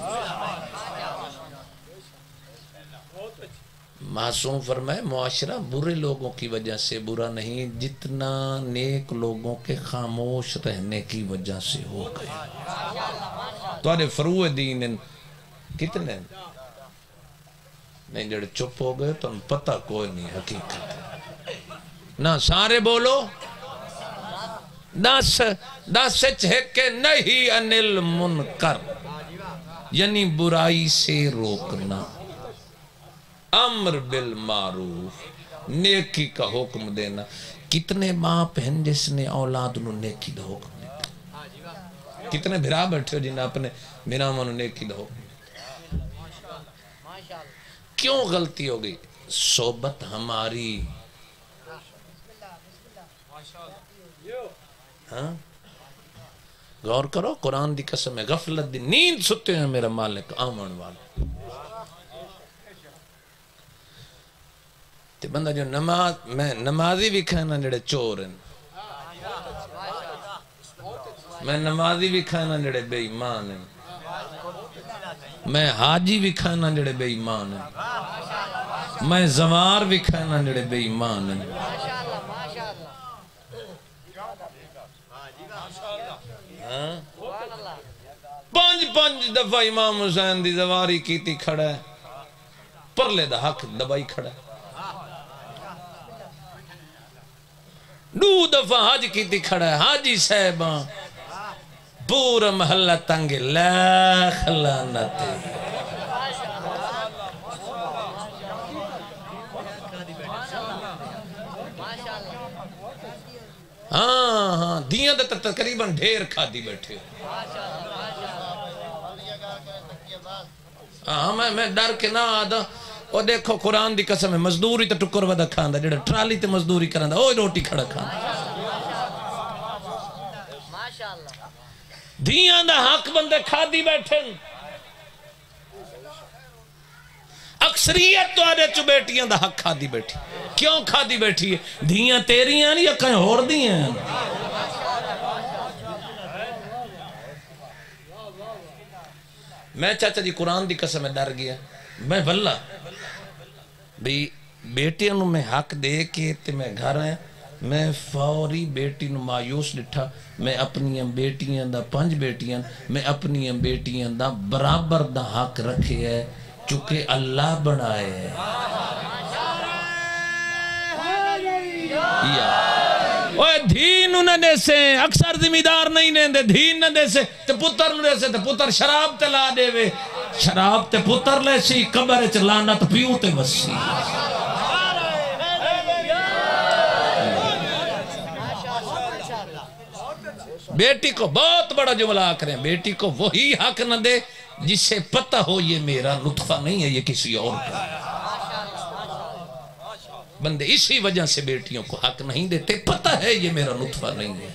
معصوم فرمائے معاشرہ برے لوگوں کی وجہ سے برا نہیں جتنا نیک لوگوں کے خاموش رہنے کی وجہ سے ہو گئے. تو فروع دین کتنے نہیں جڑے چپ ہو گئے تو پتہ کوئی نہیں حقیقت نہ سارے بولو نہ سچ ہے کہ نہیں انل منکر یعنی برائی سے روکنا امر بالمعروف نیکی کا حکم دینا. کتنے باپ ہیں جس نے اولاد نو نیکی دا حکم دیتا؟ کتنے بھرا بیٹھے ہو جنہیں اپنے بھراموں نو نیکی دا حکم دیتا؟ کیوں غلطی ہو گئی؟ صحبت ہماری ہاں غور کرو قرآن دی قسم ہے غفلت دی نیند ستے ہیں میرا مالک آمن والا. تے بندہ جو میں نمازی بھی کھانا جڑے چور ہیں میں نمازی بھی کھانا جڑے بے ایمان ہیں میں حاجی بھی کھانا جڑے بے ایمان ہیں میں زوار بھی کھانا جڑے بے ایمان ہیں. پانچ دفعہ امام حسین دی زواری کیتی کھڑا ہے پرلے دا حق دبائی کھڑا ہے. دو دفعہ حج کیتی کھڑا ہے حاجی صاحباں پورا محلہ تنگ لاکھ لعنت. ہاں دیاں دا تقریباً ڈھیر کھا دی بیٹھے. ہاں میں ڈر کے نہ آدھا اور دیکھو قرآن دی قسم ہے مزدوری تے ٹکر ودا کھاندا جڑا ٹرالی تے مزدوری کراندا اوہ روٹی کھڑا کھاندا. دیاں دا حق بندے کھا دی بیٹھے. اکثریت تو آدھے چو بیٹیاں دا حق کھا دی بیٹھی. کیوں کھا دی بیٹھی ہے؟ دیاں تیریاں نہیں یا کہیں اور دیاں. میں چاچا جی قرآن دی قسم میں ڈر گیا میں واللہ بھی بیٹیاں نو میں حق دے کے تے میں گھر آیا میں فوری بیٹی نو مایوس ڈٹھا. میں اپنی بیٹیاں دا 5 بیٹیاں میں اپنی بیٹیاں دا برابر دا حق رکھے ہے چونکہ اللہ بنائے ہے. اوہ دین انہیں دے سے اکثر ذمہ نہیں دے دین نہ دے سے تے پتر نہ دے سے تے پتر شراب تے لا دے وے شراب تے پتر لے سی قبر چ لعنت پیو تے وسی. بیٹی کو بہت بڑا جملہ کریں بیٹی کو وہی حق نہ دے جسے پتہ ہو یہ میرا لطفہ نہیں ہے یہ کسی اور کا. بندے اسی وجہ سے بیٹیوں کو حق نہیں دیتے پتہ ہے یہ میرا لطفہ نہیں ہے.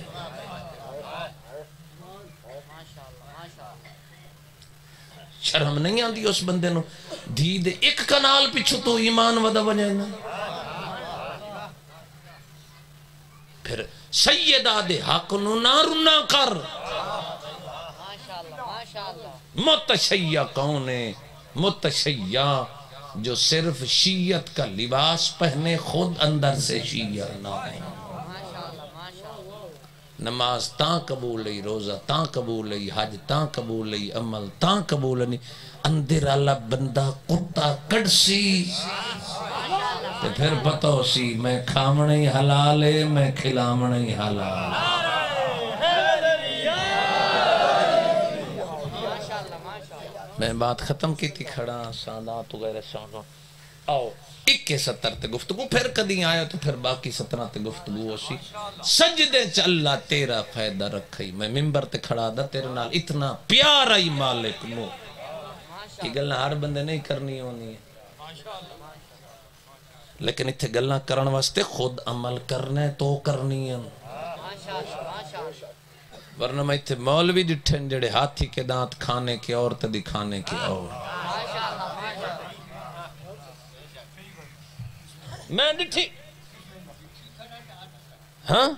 شرم نہیں آندی اس بندے نو دھی دے ایک کنال پچھو تو ایمان ودا بنائے نا. پھر سیدہ دے حق نو نہ رنا کر متشیع کون ہے متشیع جو صرف شیعت کا لباس پہنے خود اندر سے شیعہ نہ ہے نماز تاں قبول لئی روزہ تاں قبول لئی حج تاں قبول لئی عمل تاں قبول نہیں اندر اللہ بندہ کتا کڑسی تے پھر پتہ ہو سی میں کھامنا ہی حلال ہے میں کھلامنا ہی حلال میں بات ختم کی تھی کھڑا سادات وغیرہ شاہدوں آؤ 71 تے گفتگو پھر کدی آیا تو پھر باقی 17 تے گفتگو اسی سجدے چ اللہ تیرا فائدہ رکھئی میں ممبر تے کھڑا دا تیرے نال اتنا پیارا ہی مالک نو یہ گلنا ہر بندے نہیں کرنی ہونی ہے لیکن اتھے گلنا کرن واسطے خود عمل کرنے تو کرنی ہے ورنہ میں اتھے مولوی ڈٹھن جڑے ہاتھی کے دانت کھانے کے اور تے دکھانے کے اور میں ڈٹھی ہاں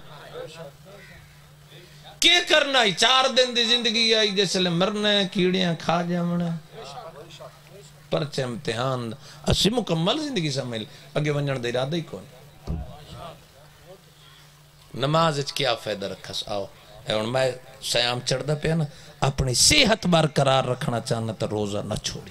کیا کرنا ہی 4 دن دی زندگی آئی جیسے لے مرنا ہے کیڑیاں کھا جامنا پرچے امتحان اسی مکمل زندگی سمیل اگے ونجن دے ارادہ ہی کون نماز اچھ کیا فائدہ رکھا آؤ اور میں سیام چڑھ دا پہ نا اپنی صحت برقرار رکھنا چاہنا تو روزہ نہ چھوڑی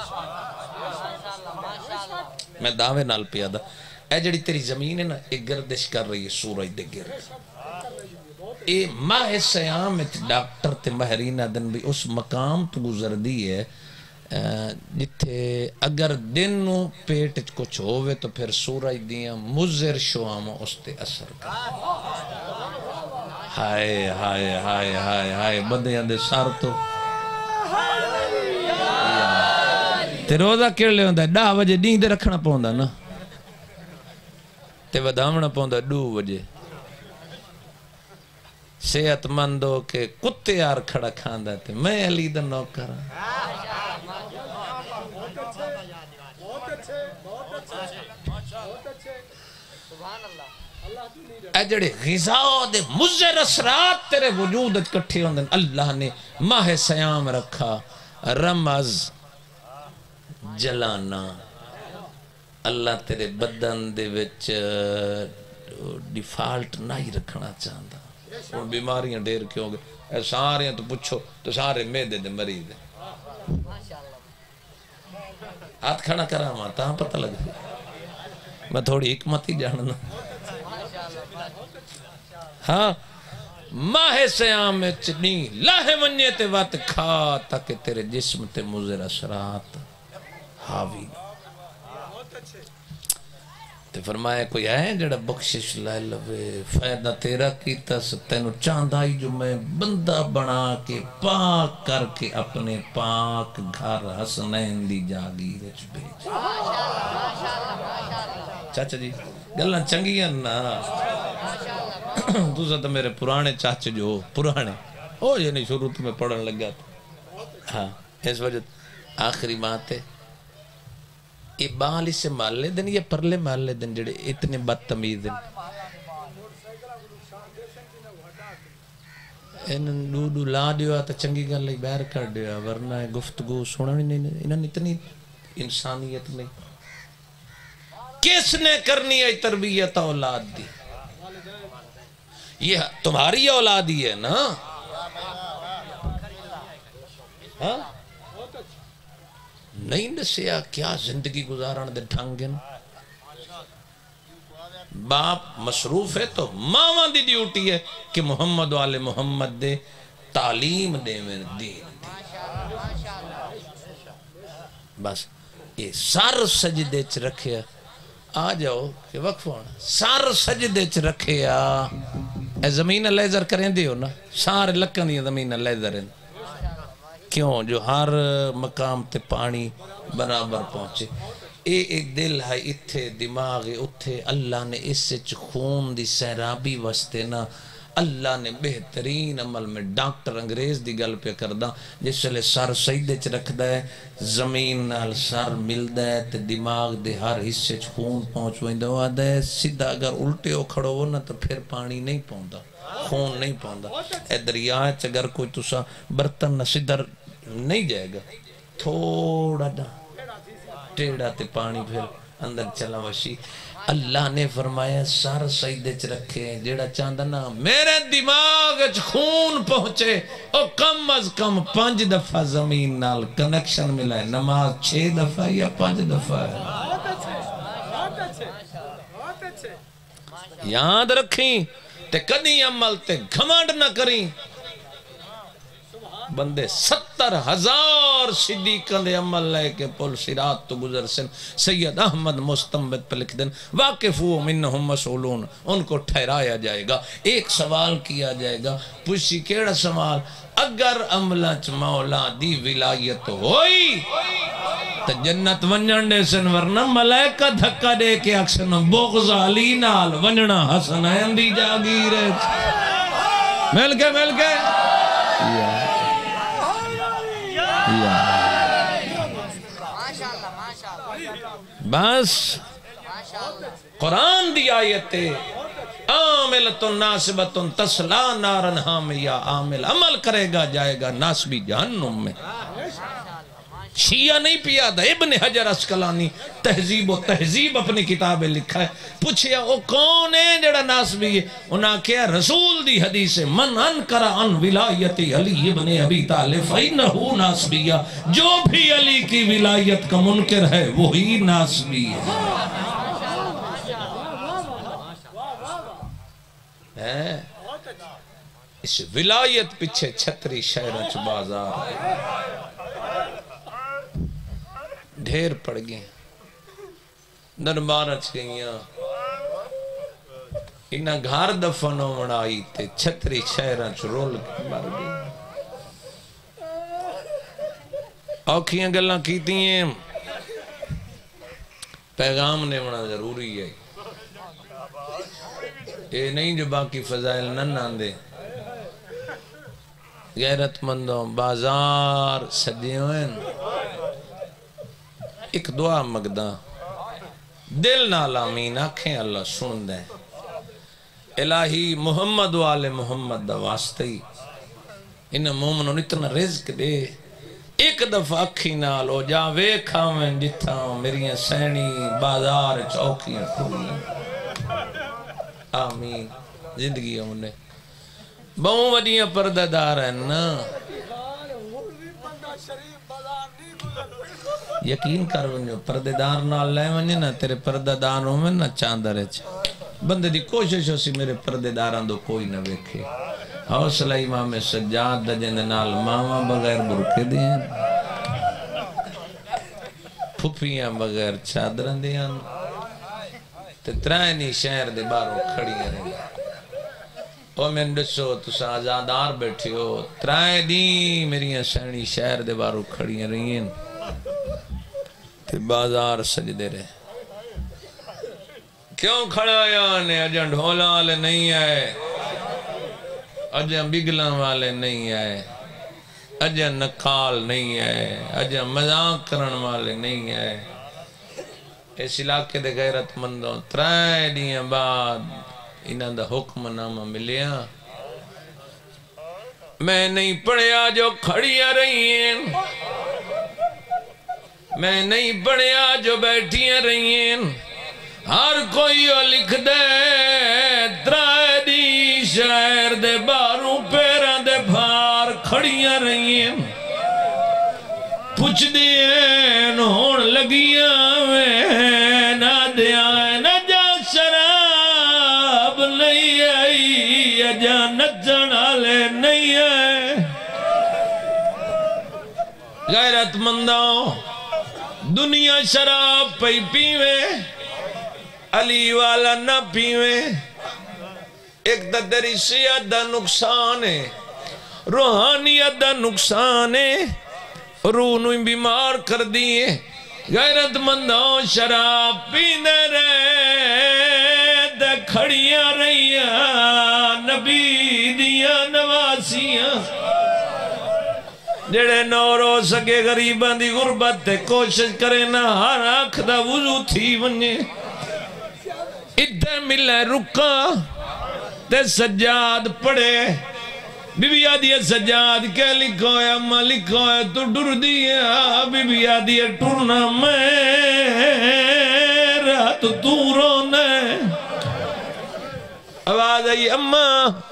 میں دعوے نال پیا دا اے جڑی تیری زمین ہے نا ایک گردش کر رہی ہے سورج دے گرد اے ماہ سیام ڈاکٹر تے مہرین دن بھی اس مقام تو گزر دی ہے جتھے اگر دن نو پیٹ کچھ ہوئے تو پھر سورج دیاں مضر شوام اس تے اثر کر ہائے ہائے ہائے ہائے ہائے بندیاں دے سار تو تے روزہ کیڑ لے ہوندہ ہے 10 بجے نیند رکھنا پوندا نا تے ودھامنا پوندا 2 بجے صحت مند ہو کے کتے یار کھڑا کھاندا تے میں علی دا نوکر اے جڑے غذا دے مضر اثرات تیرے وجود کٹھے ہوندے اللہ نے ماہ سیام رکھا رمض جلانا اللہ تیرے بدن دے وچ ڈیفالٹ نہ ہی رکھنا چاہتا اور بیماریاں ڈیر کیوں گئے اے سارے تو پوچھو تو سارے میدے دے مریض ہیں ہاتھ کھڑا کرا ماں تاں پتہ لگ دی میں تھوڑی حکمت ہی جاننا ہاں ماہ سیام چنی لاہے منیے تے وات کھا تاکہ تیرے جسم تے مضر اثرات حاوی تے فرمایا کوئی ہے جڑا بخشش لائے لوے فائدہ تیرا کیتا ستینو چاندائی جو میں بندہ بنا کے پاک کر کے اپنے پاک گھر حسنین دی جاگی رچ بھیج چاچا جی گلنا چنگیاں نا دوسرا تو میرے پرانے چاچے جو پرانے او یہ نہیں شروع تمہیں پڑھن لگا تھا ہاں اس وجہ آخری بات ہے یہ بالی سے مالے دن یا پرلے مالے دن جڑے اتنے بدتمیز دن انہوں ڈوڈو لا دیوا تا چنگی گل لئی بیر کر دیوا ورنہ گفتگو سونا نہیں انہوں نے اتنی انسانیت نہیں کس نے کرنی ہے تربیت اولاد دی یہ تمہاری اولاد ہی ہے نا ہاں نہیں نسیا کیا زندگی گزارن دے ڈھنگن باپ مصروف ہے تو ماما دی ڈیوٹی ہے کہ محمد والے محمد دے تعلیم دے میں دین بس یہ سار سجدے چ رکھیا آ جاؤ کہ وقف ہونا سار سجدے چ رکھیا اے زمین لیزر کریں دیو نا سارے لکن دی زمین لیزر ہیں کیوں جو ہر مقام تے پانی برابر پہنچے اے دل ہے اتھے دماغ اتھے اللہ نے اس سے خون دی سیرابی وستے نا اللہ نے بہترین عمل میں ڈاکٹر انگریز دی گل پہ کردہ جس لئے سر سجدے چ رکھ دے زمین نال سر مل دے تے دماغ دے ہر حصے چ خون پہنچ ویندے ہوا دے سیدھا اگر الٹے ہو کھڑو ہو نا تو پھر پانی نہیں پوندا خون نہیں پوندا اے دریا چ اگر کوئی تسا برتن نہ سدھر نہیں جائے گا تھوڑا دا ٹیڑا تے پانی پھر اندر چلا وشی اللہ نے فرمایا سر سجدے چ رکھے جیڑا چاندہ نا میرے دماغ چ خون پہنچے او کم از کم 5 دفعہ زمین نال کنیکشن ملا ہے نماز 6 دفعہ یا 5 دفعہ ہے یاد رکھیں تے کدی عمل تے گھمنڈ نہ کریں بندے 70,000 صدیقہ دے عمل لے کے پل صراط تو گزر سن سید احمد مستنبت پہ لکھ دیں واقفو منہم مسئولون ان کو ٹھہرایا جائے گا ایک سوال کیا جائے گا پوچھی کیڑا سوال اگر عملہ مولا دی ولایت ہوئی تو جنت ونجن دے سن ورنہ ملائکہ دھکا دے کے اکسن بغض علی نال ونجنا حسنین دی جاگیر ہے مل کے بس قرآن دی آیت عاملتن ناسبتن تسلا نارن حامیہ عامل عمل کرے گا جائے گا ناسبی جہنم میں شیعہ نہیں پیا دا ابن حجر اسقلانی تہذیب و تہذیب اپنی کتابیں لکھا ہے پوچھیا وہ کون ہے جڑا ناسبی ہے انہاں کیا رسول دی حدیث ہے من انکر ان ولایت علی ابن ابی طالب فإنہو ناسبیہ جو بھی علی کی ولایت کا منکر ہے وہی ناسبی ہے اس ولایت پچھے چھتری شہرچ بازار ڈھیر پڑ گئے دربارچ گئیاں انہاں گھار دفنوں مڑائی تے چھتری شہرچ رول کے مر گئی اوکھیاں گلاں کیتی ہیں پیغام نے بڑا ضروری ہے یہ نہیں جو باقی فضائل نہ دے غیرت مندوں بازار سجے ہوئے ایک دعا مگدہ دل نال آمین آنکھیں اللہ سن دیں الہی محمد والے محمد دا واسطی انہیں مومنوں اتنا رزق دے ایک دفعہ اکھی نال ہو جا ویکھاویں جتھا میری سینی بازار چوکیاں کھلی آمین زندگی انہیں بہوں وڈیاں پردہ دار ہیں نا یقین کر ونجو پردے دار نال لے ونجے نا تیرے پردہ داروں میں نا چاندر ہے بندے دی کوشش ہو سی میرے پردے داران دو کوئی نہ ویکھے حوصلہ امام سجاد دا جند نال ماما بغیر برکے دیں پھپیاں بغیر چادران دیں تے ترائنی شہر دے باروں کھڑی رہیں او میں ڈسو تسا آزادار بیٹھے ہو ترائے دی میری سینی شہر دے باروں کھڑی رہیں تے بازار سجدے رہے کیوں کھڑا آنے اجن ڈھولا والے نہیں آئے اجن بگلان والے نہیں آئے اجن نکال نہیں آئے اجن مذاق کرن والے نہیں آئے اس علاقے دے غیرت مندوں ترائے دیاں بعد انہاں دا حکم نامہ ملیا میں نہیں پڑھیا جو کھڑیاں رہی ہیں میں نہیں پڑھیا جو بیٹھیاں رہی ہیں ہر کوئی لکھ دے ترائے دی شہر دے باروں پیران دے بھار کھڑیاں رہی ہیں پوچھ دیں ہون لگیاں میں نہ دیاں نہ جا شراب نہیں آئی اجا نچن آلے نہیں آئے غیرت مندوں دنیا شراب پئی پیوے علی والا نہ پیوے ایک دا دری سیاد دا نقصان ہے روحانیت دا نقصان ہے روح نویں بیمار کر دیئے غیرت مندوں شراب پیندے رہے دے کھڑیاں رہیاں نبی سیاں جڑے نورو سگے غریبان دی غربت تے کوشش کرے نہ ہر آنکھ دا وضو تھی ونجے ادھے ملے رکا تے سجاد پڑے بی بی آدھی ہے سجاد کیا لکھو ہے اممہ لکھو ہے تو ڈر دیا بی بی آدھی ہے ٹرنا میرا تو رونے آواز آئی اممہ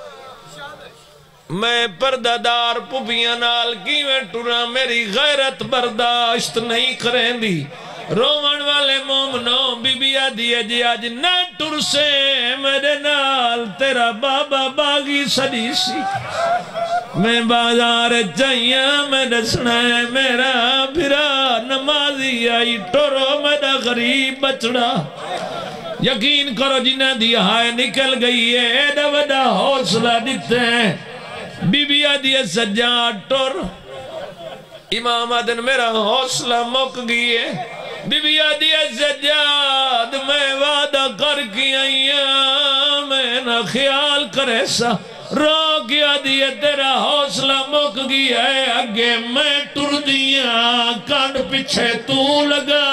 میں پردہ دار پوپیاں نال کی میں ٹورا میری غیرت برداشت نہیں کریں دی رومن والے مومنوں بی بی آدھی ہے جی آج نہ ٹر سے میرے نال تیرا بابا باغی سڑی سی میں بازار چاہیے میں دسنا ہے میرا بھرا نمازی آئی ٹورو میرا غریب بچڑا یقین کرو جنہ دی ہائے نکل گئی ہے ایڈا وڈا حوصلہ دیتے ہیں بی بی آدھی ہے سجاد ٹور امام آدن میرا حوصلہ مک گئی ہے بی بی آدھی ہے سجاد میں وعدہ کر کی آئیاں میں نہ خیال کرے سا رو کیا دیئے تیرا حوصلہ مک گئی ہے اگے میں ٹر دیا کانڈ پچھے تو لگا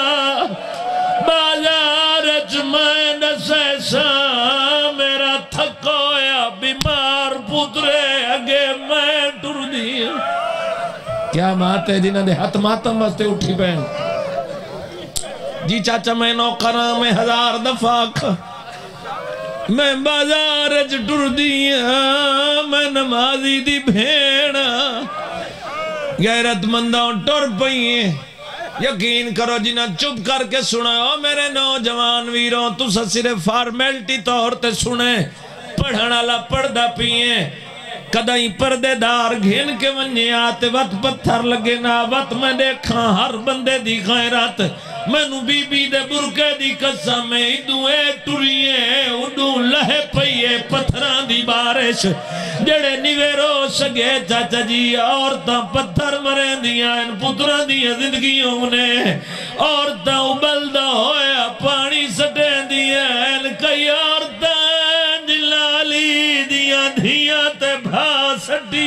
بازارج میں نسیسا میرا تھکویا بیمار پترے اگے میں ٹر دیا کیا بات ہے جنہاں دے ہاتھ ماتم بستے اٹھی بہن جی چاچا میں نوکران میں 1000 دفعہ میں بازارج ٹر دیا میں نمازی دی بھیڑا غیرت مندوں ٹر پئیے یقین کرو جنہ چپ کر کے سنا او میرے نوجوان ویروں تو صرف فارمیلٹی طور تے سنے پڑھنا لا پڑھدا پیئے کدائیں پردے دار گھن کے ونجے آتے وقت پتھر لگے نا وقت میں دیکھاں ہر بندے دی غیرت میں نو بی بی دے برکے دی قسم میں ادو اے ٹوریے اڈو لہے پئیے پتھران دی بارش جڑے نیوے رو سگے چاچا جی عورتاں پتھر مریں دیا ان پتران دیا زندگیوں نے عورتاں ابلدہ ہویا پانی سٹیں دیا ان کئی عورتاں جلالی دیا دھیاں تے بھا سٹی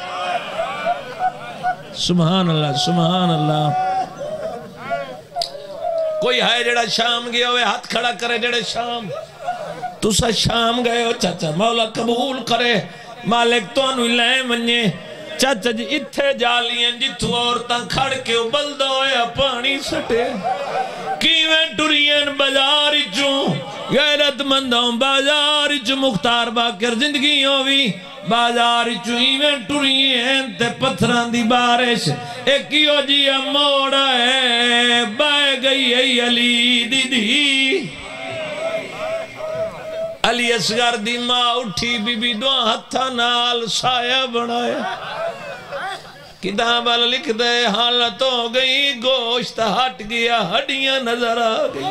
سبحان اللہ سبحان اللہ کوئی ہے جڑا شام گیا ہوئے ہاتھ کھڑا کرے جڑے شام تو سا شام گئے ہو چاچا مولا قبول کرے مالک تو انہوں لائے منجے چاچا جی اتھے جالیں جتھو عورتاں کھڑ کے بلدہ ہویا پانی سٹے کیویں ٹورین بازاری چوں غیرت مندوں بازاری چوں مختار باکر زندگی ہوئی بازاری چوں ایویں ٹورین تے پتھران دی بارش ایکیو جی موڑا ہے بائے گئی ہے علی دی دی علی اصغر دی ماں اٹھی بی بی دو ہتھا نال سایہ بڑھایا کتاب لکھ دے حالت ہو گئی گوشت ہٹ گیا ہڈیاں نظر آ گئی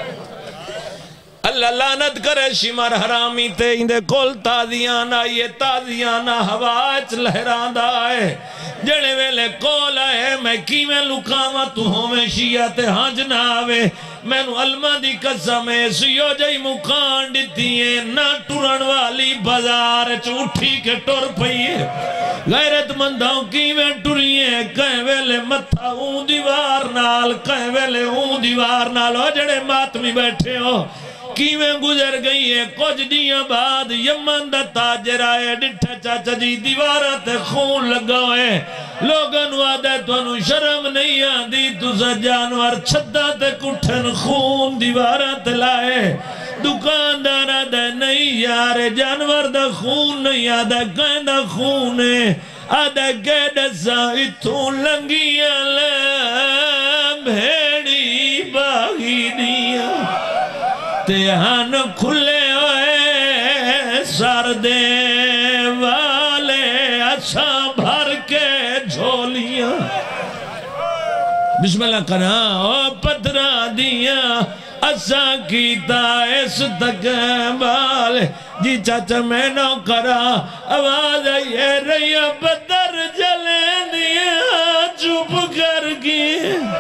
اللہ لعنت کرے شمر حرامی تے اندے کول تازیان آئیے تازیان ہواچ لہران دائے جڑے ویلے کول آئے میں کیویں لکاما تو ہومیں شیعہ تے ہاں جناوے میں نو علمہ دی قسم سیو جائی مکان دیتیے نہ ٹورن والی بازار چوٹھی کے ٹور پئیے غیرت مندوں کیویں ٹوریے کہیں ویلے متھا اون دیوار نال کہیں ویلے اون دیوار نال ہو جڑے ماتمی بیٹھے ہو کیویں گزر گئی ہے کچھ دیاں بعد یمن دا تاجر آئے ڈٹھے چاچا جی دیوارہ تے خون لگا ہوئے لوگن وعدے تو انہوں شرم نہیں آدھی تو سا جانور چھتا تے کٹھن خون دیوارہ تے لائے دکاندارہ دے نہیں یارے جانور دا خون نہیں آدھا کہیں دا خون ہے آدھا کہیں دسا اتھوں لنگیاں لے بھیڑی باغی دیا تیہان کھلے ہوئے سر دے والے اچھا بھر کے جھولیاں بسم اللہ کرنا او پترہ دیا اچھا کیتا اس تک بالے جی چاچا میں نو کرا آواز آئیے رہیا بدر جلے دیا چوپ کر گئے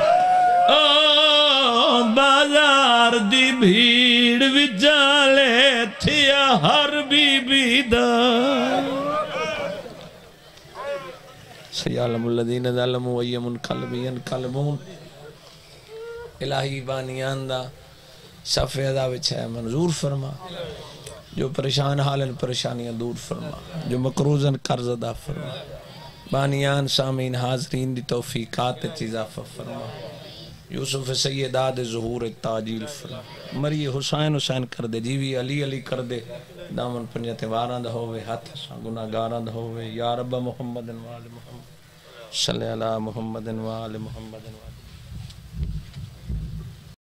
بازار دی بھیڑ وچالے تھیا ہر بی بی دا فیعلم الذین ظلموا ای منقلب ینقلبون الہی بانیان دا صفحہ دا وچھے منظور فرما جو پریشان حالن پریشانیاں دور فرما جو مقروضن قرض ادا فرما بانیان سامین حاضرین دی توفیقات اضافہ فرما یوسف سیداد ظہور تاجیل فرما مری حسین کر دے جیوی علی علی کر دے دامن پنجت واراں دا ہووے ہاتھ ساں گناہگاراں دا ہووے یا رب محمد و آل محمد صلی اللہ محمد و آل محمد